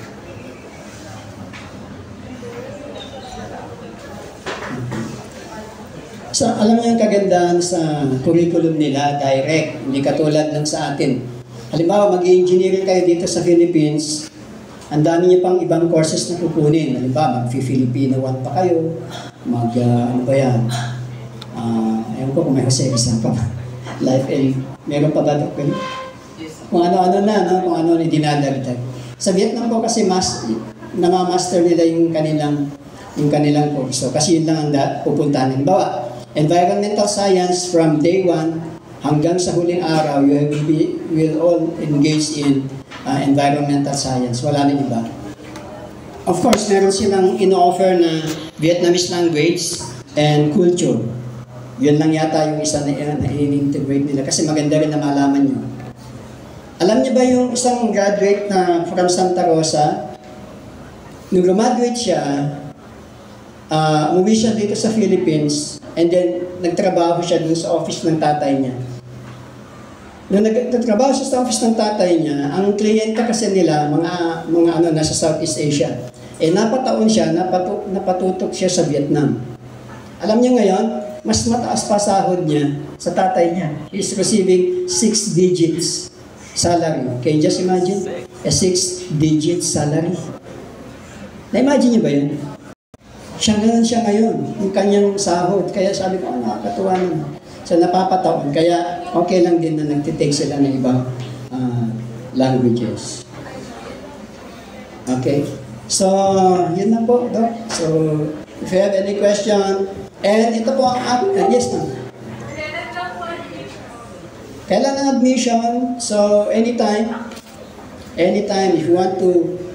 [SPEAKER 2] So, alam niyo yung kagandahan sa curriculum nila, direct, hindi katulad ng sa atin. Halimbawa, mag-engineering kayo dito sa Philippines, ang dami niyo pang ibang courses na kukunin. Halimbawa, mag-Filipino 1 pa kayo, ano ba yan? Ewan ko kung may isa pa. Life and, meron pa ba ito? Kung ano-ano na, no? Kung ano-ano dinadagdag. Sa Vietnam po kasi namamaster nila yung kanilang kurso. Kasi yun lang ang pupuntahan. Halimbawa, environmental science from day 1 hanggang sa huling araw, you will all engage in environmental science. Wala na iba. Of course, meron silang in-offer na Vietnamese language and culture. Yun lang yata yung isa na in-integrate nila kasi maganda rin na malaman nyo. Alam niyo ba yung isang graduate na from Santa Rosa? Nung graduate siya, umuwi siya dito sa Philippines and then nagtrabaho siya dun sa office ng tatay niya. Nung nagtrabaho siya sa office ng tatay niya, ang kliyenta kasi nila, mga nasa Southeast Asia. Napataon siya, napatutok siya sa Vietnam. Alam niyo ngayon, mas mataas pa sahod niya sa tatay niya. He's receiving 6 digits salary. Can you just imagine? A 6-digit salary. Na-imagine niyo ba yun? Siya ngayon, yung kanyang sahod. Kaya sabi ko, nakakatuwa naman. So napapataon. Kaya okay lang din na nagtitake sila ng ibang languages. Okay? So, yun na po, Doc. So, if you have any question, and ito po ang yes, ma'am. Kailan admission? So, anytime if you want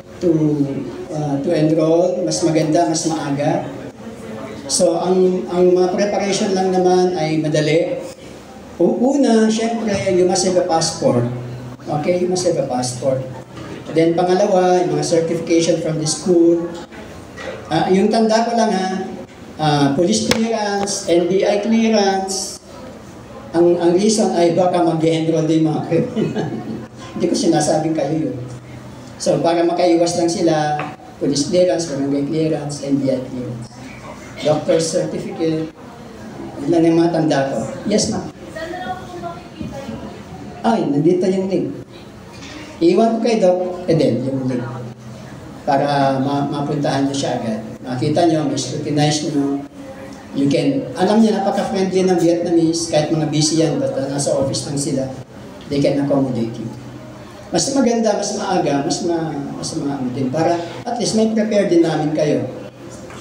[SPEAKER 2] to enroll, mas maganda, mas maaga. So, ang mga preparation lang naman ay madali. Una, syempre, you must have a passport. Okay, you must have a passport. Then, pangalawa, yung mga certification from the school. Yung tanda ko lang police clearance, NBI clearance. Ang reason ay baka mag-enroll din mga criminal. Hindi ko sinasabing kayo yun. So, para makaiwas lang sila, police clearance, barangay clearance, NBI clearance. Doctor's certificate, yun lang yung mga tanda ko. Yes, ma'am.
[SPEAKER 5] Saan na lang po makikita yung...
[SPEAKER 2] Ay, nandito yung link. Iwan ko kay Doc Edel yung link. Para mapuntahan nyo siya agad. Makita nyo, may scrutinize nyo. You can, alam niyo, napaka-friendly ng Vietnamese, kahit mga busy yan, but nasa office lang sila, they can accommodate you. Mas maganda, mas maaga, mas maano din, para at least may prepare din namin kayo.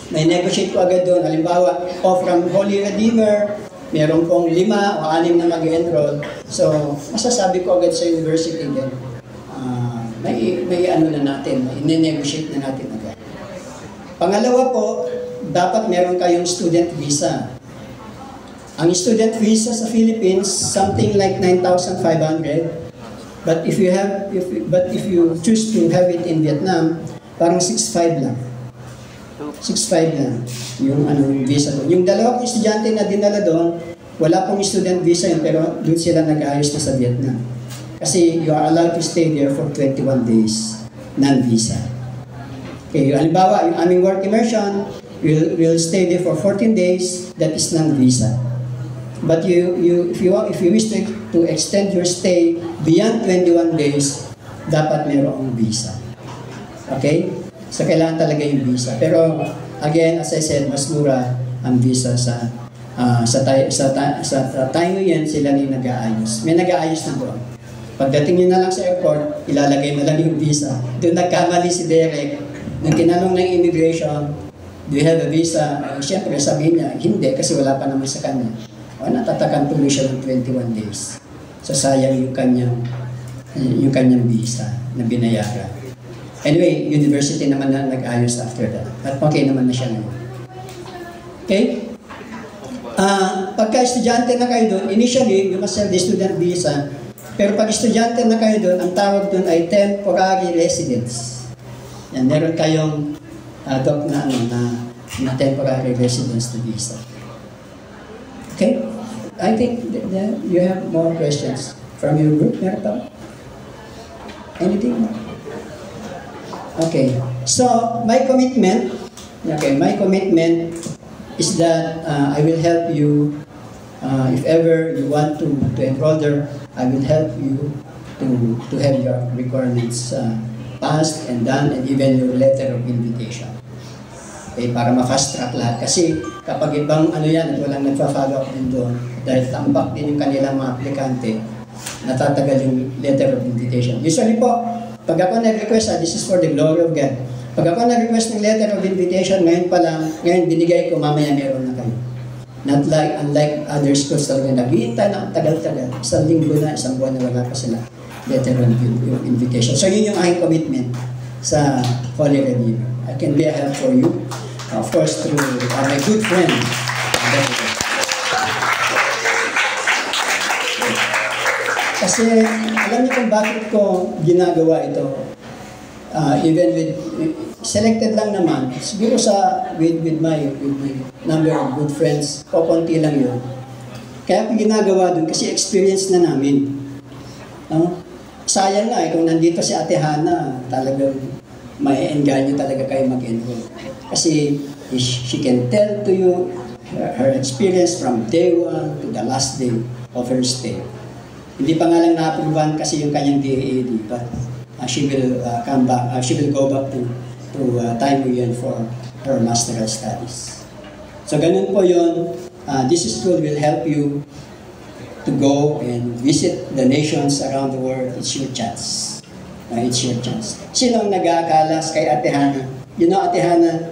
[SPEAKER 2] may negotiate ko agad doon. Halimbawa, from Holy Redeemer, meron pong 5 o 6 na mag-enroll. So, masasabi ko agad sa university din, may ano na natin, may negotiate na natin agad. Pangalawa po, dapat meron kayong student visa. Ang student visa sa Philippines, something like 9,500. But if you choose to have it in Vietnam, parang 6,500 lang. 6,500 lang yung visa doon. Yung dalawang estudyante na dinala doon, wala pong student visa yun, pero doon sila nag-ayos na sa Vietnam. Kasi you are allowed to stay there for 21 days, non-visa. Okay, halimbawa, yung aming work immersion, we'll stay there for 14 days, that is non-visa. But if you wish to extend your stay beyond 21 days, dapat merong visa. Okay? So, kailangan talaga yung visa. Pero, again, as I said, mas mura ang visa sa Taiyuan, sila ni nag-aayos. May nag-aayos na doon. Pagdating nyo na lang sa airport, ilalagay na lang yung visa. Doon nagkamali si Derek. Nung tinanong ng immigration, do you have a visa? Siyempre, sabihin niya, hindi, kasi wala pa naman sa kanya. O, natatakan tuloy siya ng 21 days. So, sayang yung kanyang visa na binayaran. Anyway, university naman na nag-ayos after that. At okay naman na siya ngayon. Okay? Pagka estudyante na kayo doon, initially, you must have the student visa. Pero pag estudyante na kayo doon, ang tawag doon ay temporary residence. Yan, meron kayong na temporary residence na visa. Okay? I think you have more questions from your group. Meron pa? Anything? Okay. So, my commitment is that I will help you if ever you want to enroll there. I will help you to have your requirements passed and done, and even your letter of invitation. Okay, para ma-fast track lahat. Kasi kapag ibang yan at walang nagpa-follow up din doon, dahil tambak din yung kanilang mga aplikante, natatagal yung letter of invitation. Usually po, pag ako nag-request, this is for the glory of God. Pag ako nag-request ng letter of invitation, ngayon pa lang, ngayon binigay ko, mamaya meron na kayo. Not like, unlike other schools talaga, naghihintay na tagal-tagal. Isang linggo na, isang buwan na wala pa sila letter of invitation. So yun yung aking commitment sa Holy Redeemer. I can be a help for you. Of course, through my good friend. Kasi alam niyo kung bakit ko ginagawa ito. Even with selected lang naman, siguro with my number of good friends, konti lang yun. Kaya ko ginagawa dun kasi experience na namin. Sayang nga kung nandito si Ate Hana, talagang may engganyo talaga kayo mag-enroll. Kasi she can tell to you her experience from day 1 to the last day of her stay. Hindi pa nga lang na-approvean kasi yung kanyang DAAD, but she will come back, she will go back to Taiyuan for her masteral studies. So ganun po yun. This school will help you to go and visit the nations around the world. It's your chance. It's your chance. Sino ang nag-aakalas kay Ate Hana? You know, Ate Hana,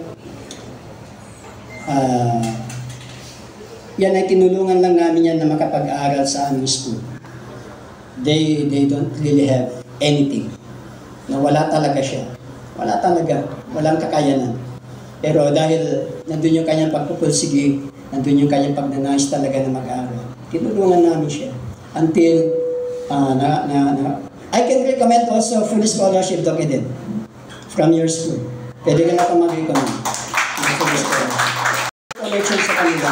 [SPEAKER 2] yan ay tinulungan lang namin yan na makapag-aral sa aming school. They don't really have anything. Na wala talaga siya. Wala talaga. Walang kakayanan. Pero dahil nandun yung kanyang pagpupursige, nandun yung kanyang pagnanais talaga na mag-aral, tinulungan namin siya. Until, I can recommend also full scholarship, Doc Eden, from your school. Pwede ka na pa mag-recommend. Full scholarship. Collection sa kanila.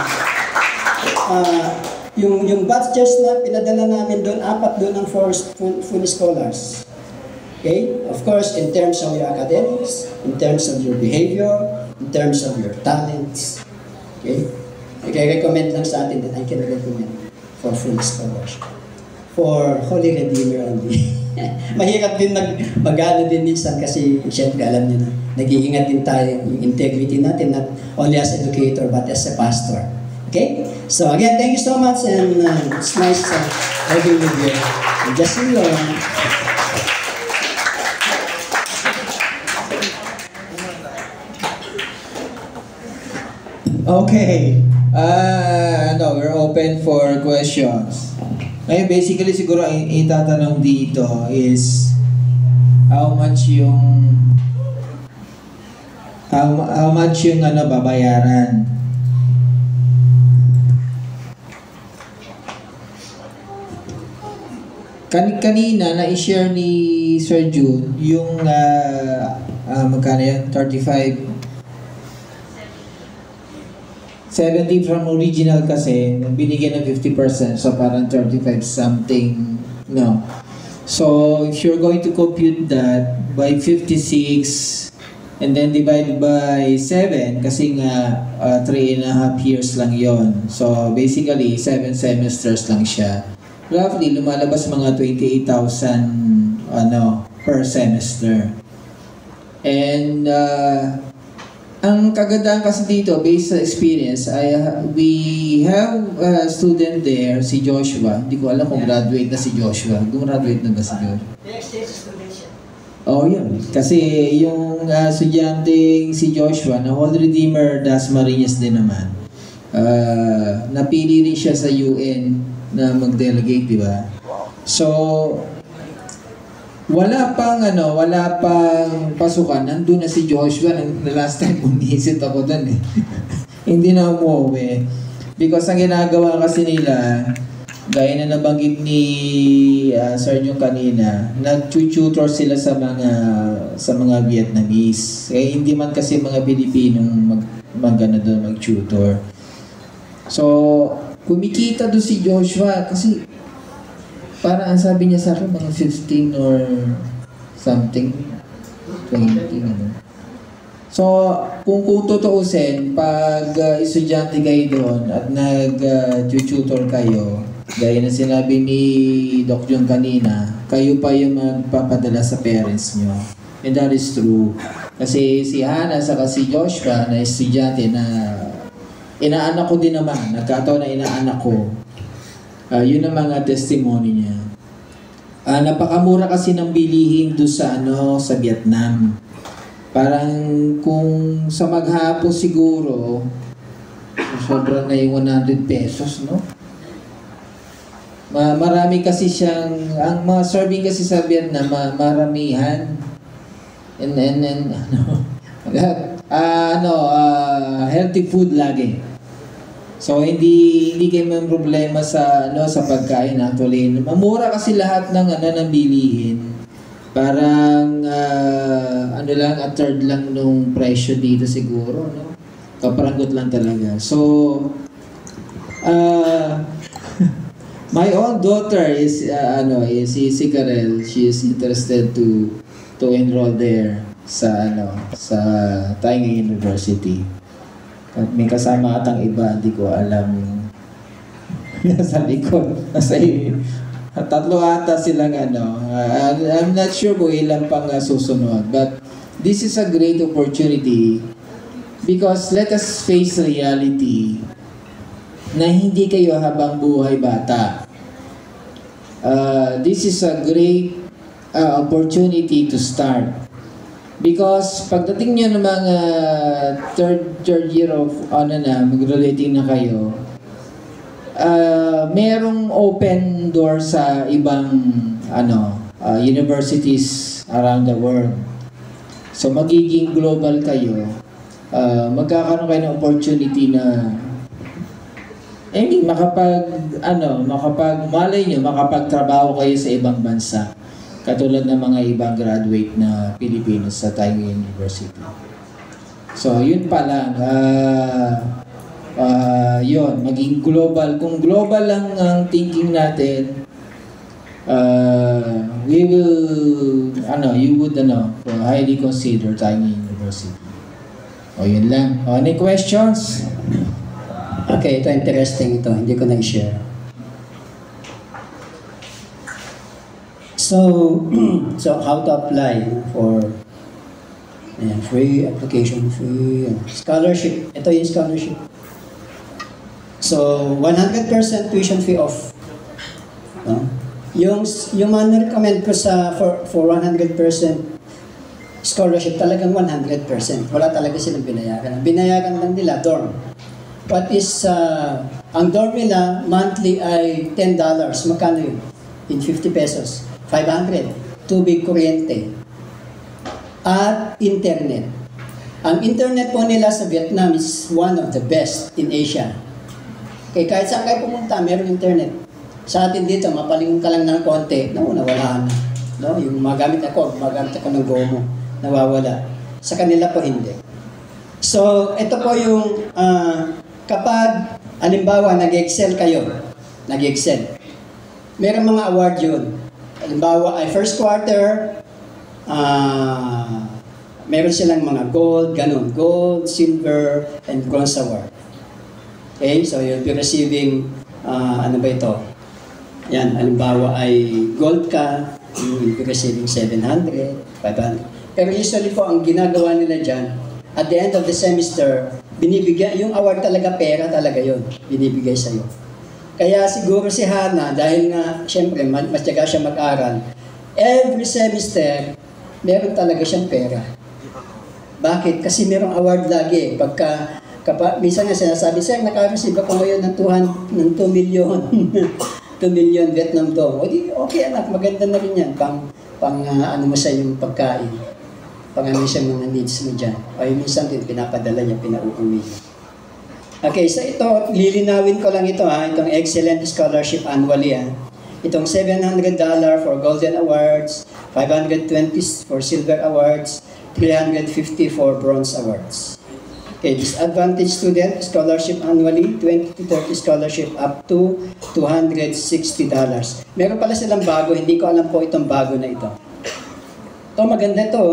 [SPEAKER 2] Yung batches na pinadala namin doon, 4 doon ang full scholars. Okay? Of course, in terms of your academics, in terms of your behavior, in terms of your talents. Okay? I-recommend lang sa atin that I can recommend for full scholarship. For Holy Redeemer only. Mahirap din mag-ano din minsan kasi siyempre alam niyo na, nag-iingat din tayo yung integrity natin, not only as educator but as a pastor. Okay? So again, thank you so much and it's nice having you here. Just see you around.
[SPEAKER 1] Okay. We're open for questions. Ngayon, basically, siguro ang itatanong dito is how much yung babayaran. Kanina na-share ni Sir June yung magkano yan? 35 70 from original kasi binigyan ng 50%, so parang 35 something, no. So if you're going to compute that by 56 and then divided by 7 kasi nga 3.5 years lang yon. So basically 7 semesters lang siya. Roughly lumalabas mga 28,000 per semester. And ang kagandahan kasi dito, based sa experience, we have a student there, si Joshua. Hindi ko alam kung graduate na si Joshua. Gumraduate na ba si Joshua? Oh, yun. Kasi yung estudyanteng si Joshua, na Holy Redeemer Dasmariñas din naman, napili rin siya sa UN na mag-delegate, di ba? So, wala pang pasukan. Nandun na si Joshua. The last time umisit ako dun eh. Hindi na umuwi. Because ang ginagawa kasi nila, gaya na nabanggit ni Sir yung kanina, nag-tutor sila sa mga Vietnamese. Hindi man kasi mga Pilipinong mag-tutor. So, kumikita doon si Joshua kasi parang ang sabi niya sa akin, mga 15 or something, 20, ano. So, kung tutuusin, pag estudyante kayo doon at nag-tutor kayo, gaya na sinabi ni Doc John kanina, kayo pa yung magpapadala sa parents nyo. And that is true. Kasi si Hannah saka si Joshua na estudyante na inaanak ko din naman, nagkataon na inaanak ko. Yun ang mga testimony niya. Napakamura kasi ng bilihin doon sa Vietnam. Parang kung sa maghapon siguro, sobrang na yung 100 pesos, no? Marami kasi siyang, ang mga serving kasi sa Vietnam, maramihan. And healthy food lagi. So hindi kayo may problema sa pagkain actually. Mamura kasi lahat ng bilihin. Parang a third lang nung presyo dito siguro, no? Kaparanggot lang talaga. So my own daughter is si Karel. She is interested to enroll there sa Tainga University. At may kasama atang iba, hindi ko alam yung nasa likod. Tatlo ata silang I'm not sure kung ilan pang susunod. But this is a great opportunity because let us face reality na hindi kayo habang buhay bata. This is a great opportunity to start. Because pagdating nyo ng mga third year of mag-relating na kayo, merong open door sa ibang universities around the world. So magiging global kayo. Magkakaroon kayo ng opportunity na makapagtrabaho kayo sa ibang bansa. Katulad ng mga ibang graduate na Pilipinos sa Tainga University. So, yun pa lang. Yun, maging global. Kung global lang ang thinking natin, you would highly consider Tainga University. O, yun lang. Any questions?
[SPEAKER 2] Okay, ito interesting ito. Hindi ko na-share. So how to apply for free application, free scholarship. Ito yung scholarship. So 100% tuition fee off. No? Yung recommend ko for 100% scholarship talagang 100%. Wala talaga silang binayaran. Ang binayaran lang nila dorm. What is, ang dorm nila, monthly ay $10. Magkano yun? In 50 pesos. 500. Tubig, kuryente. At internet. Ang internet po nila sa Vietnam is one of the best in Asia. Kaya kahit saan kayo pumunta, meron internet. Sa atin dito, mapalingon ka lang ng konti, nawala na. No? Yung magamit ako ng GOMO, nawawala. Sa kanila po hindi. So, ito po yung kapag, halimbawa, nag-excel kayo, meron mga award yun. Halimbawa, ay first quarter, meron silang mga gold, ganun. Gold, silver, and bronze award. Okay, so you'll be receiving, ano ba ito? Yan, halimbawa ay gold ka, you'll be receiving 700, 500. Pero usually po, ang ginagawa nila dyan, at the end of the semester, binibigay, yung award talaga, pera talaga yon, binibigay sa'yo. Kaya siguro si Hana, dahil nga, syempre, matyaga siya mag-aral, every semester, meron talaga siyang pera. Bakit? Kasi merong award lagi. Minsan nga sinasabi, sir, naka-receive ako ngayon ng 2 million. 2 million Vietnam dong. O di, okay anak, maganda na rin yan. Ano mo sa yung pagkain. Ano siya mga needs mo dyan. O yung minsan din, pinapadala niya, pinauuwi niya. Okay, so ito, lilinawin ko lang ito itong Excellent Scholarship annually Itong $700 for Golden Awards, 520 for Silver Awards, 350 for Bronze Awards. Okay, Disadvantaged Student Scholarship annually, 20 to 30 scholarship up to $260. Meron pala silang bago, hindi ko alam po itong bago na ito. Ito, maganda ito.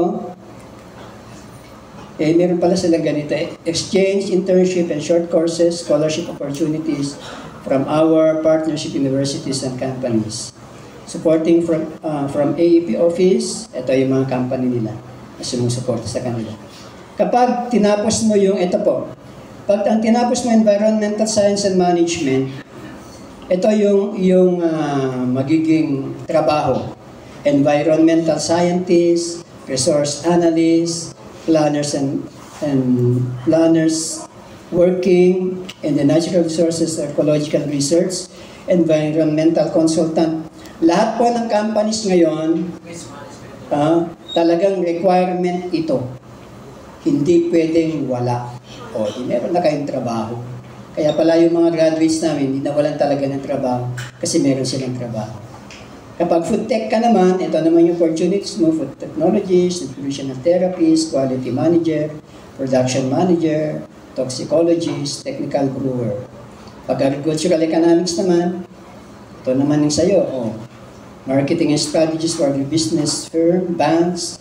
[SPEAKER 2] Meron pala silang ganito. Exchange, internship, and short courses, scholarship opportunities from our partnership universities and companies. Supporting from AEP office, ito yung mga company nila na sumusuporta sa kanila. Kapag tinapos mo yung, ito po, pag ang tinapos mo Environmental Science and Management, ito yung magiging trabaho. Environmental Scientist, Resource Analyst, planners and planners working in the natural resources, ecological research, environmental consultant. Lahat po ng companies ngayon, talagang requirement ito. Hindi pwedeng wala. O, meron na kayong trabaho. Kaya pala yung mga graduates namin, hindi nawalan talaga ng trabaho kasi meron silang trabaho. Kapag food tech ka naman, ito naman yung opportunities mo, food technologies, nutritional therapies, quality manager, production manager, toxicologist, technical brewer. Pag agricultural economics naman, ito naman yung sa'yo. Marketing and strategies for the business firm, banks,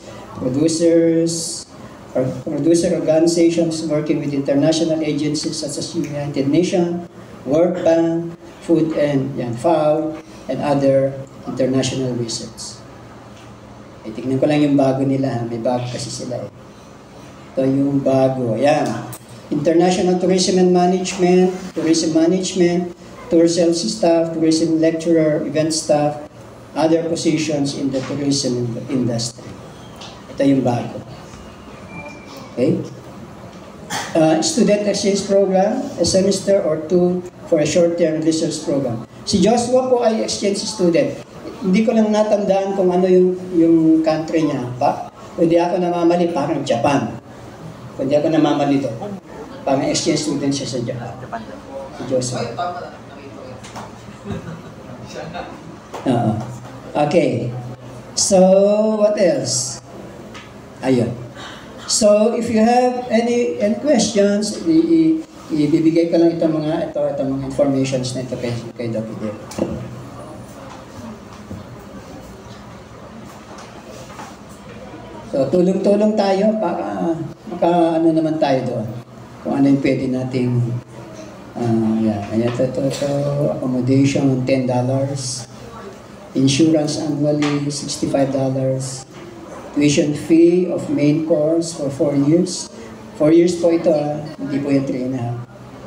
[SPEAKER 2] producer organizations working with international agencies such as United Nations, World Bank, Food and FAO, and other international research. Tignan ko lang yung bago nila. May bago kasi sila Ito yung bago. Ayan. International Tourism and Management, Tourism Management, Tour Sales Staff, Tourism Lecturer, Event Staff, other positions in the tourism industry. Ito yung bago. Okay? Student Exchange Program, a semester or 2 for a short-term research program. Si Joshua po ay exchange student. Hindi ko lang natandaan kung ano yung country niya. Kung di ako namamali, parang Japan. Kung di ako namamali doon. Parang exchange student siya sa Japan. Si Joshua. Okay. So, what else? Ayun. So, if you have any questions, ibibigay ko lang itong mga informations na ito kay Dr. Dale. So, tulong-tulong tayo para maka-ano naman tayo doon. Kung ano yung pwede nating, ito, accommodation, $10. Insurance annually, $65. Tuition fee of main course for 4 years. 4 years po ito, hindi po yung 3.5.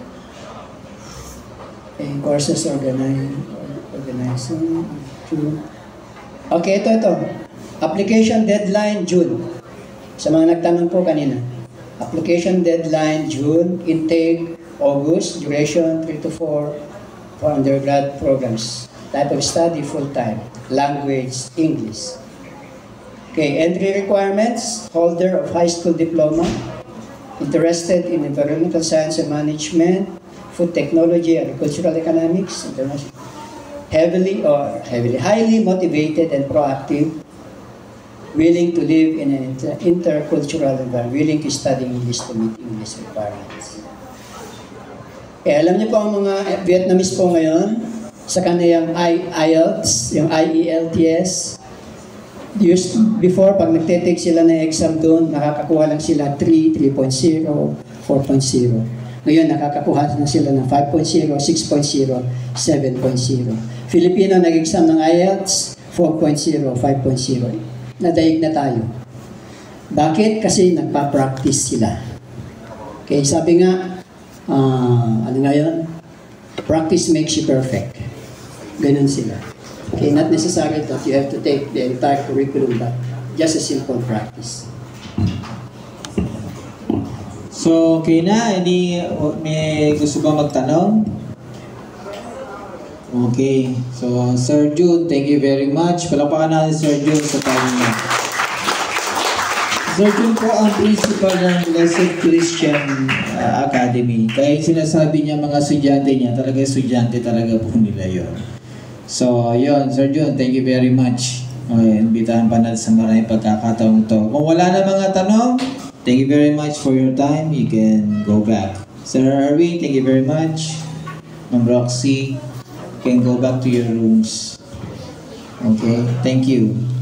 [SPEAKER 2] Okay, courses organizing. Okay, ito. Application deadline, June. Sa mga nagtanong po kanina. Application deadline, June. Intake
[SPEAKER 6] August. Duration 3 to 4 for undergrad programs. Type of study, full-time. Language, English. Okay, entry requirements. Holder of high school diploma. Interested in environmental science and management, food technology, agricultural economics, international. Highly motivated and proactive. Willing to live in an intercultural environment. Willing to study English to meet English requirements. Okay, alam niyo po ang mga Vietnamese po ngayon, sa kanilang IELTS, yung IELTS, before, pag nagtitake sila ng exam doon, nakakakuha lang sila 3, 3.0, 4.0. Ngayon, nakakakuha na sila ng 5.0, 6.0, 7.0. Filipino nag-exam ng IELTS, 4.0, 5.0. Nadaig na tayo. Bakit? Kasi nagpa-practice sila. Okay, sabi nga, ano nga yun? Practice makes you perfect. Ganun sila. Okay, not necessarily that you have to take the entire curriculum, but just a simple practice.
[SPEAKER 1] So, okay na. May gusto ba magtanong? Okay. So, Sir June, thank you very much. Palakpakan natin Sir June sa time niya. Sir June po ang principal ng Blessed Christian Academy. Kaya sinasabi niya mga estudyante niya, talaga estudyante talaga po nila yun. So, yun, Sir June, thank you very much. Imbitahan pa natin sa maraming pagkakataong to. Kung wala na mga tanong, thank you very much for your time. You can go back. Sir Arvin, thank you very much. Ma'am Roxy, you can go back to your rooms. Okay, thank you.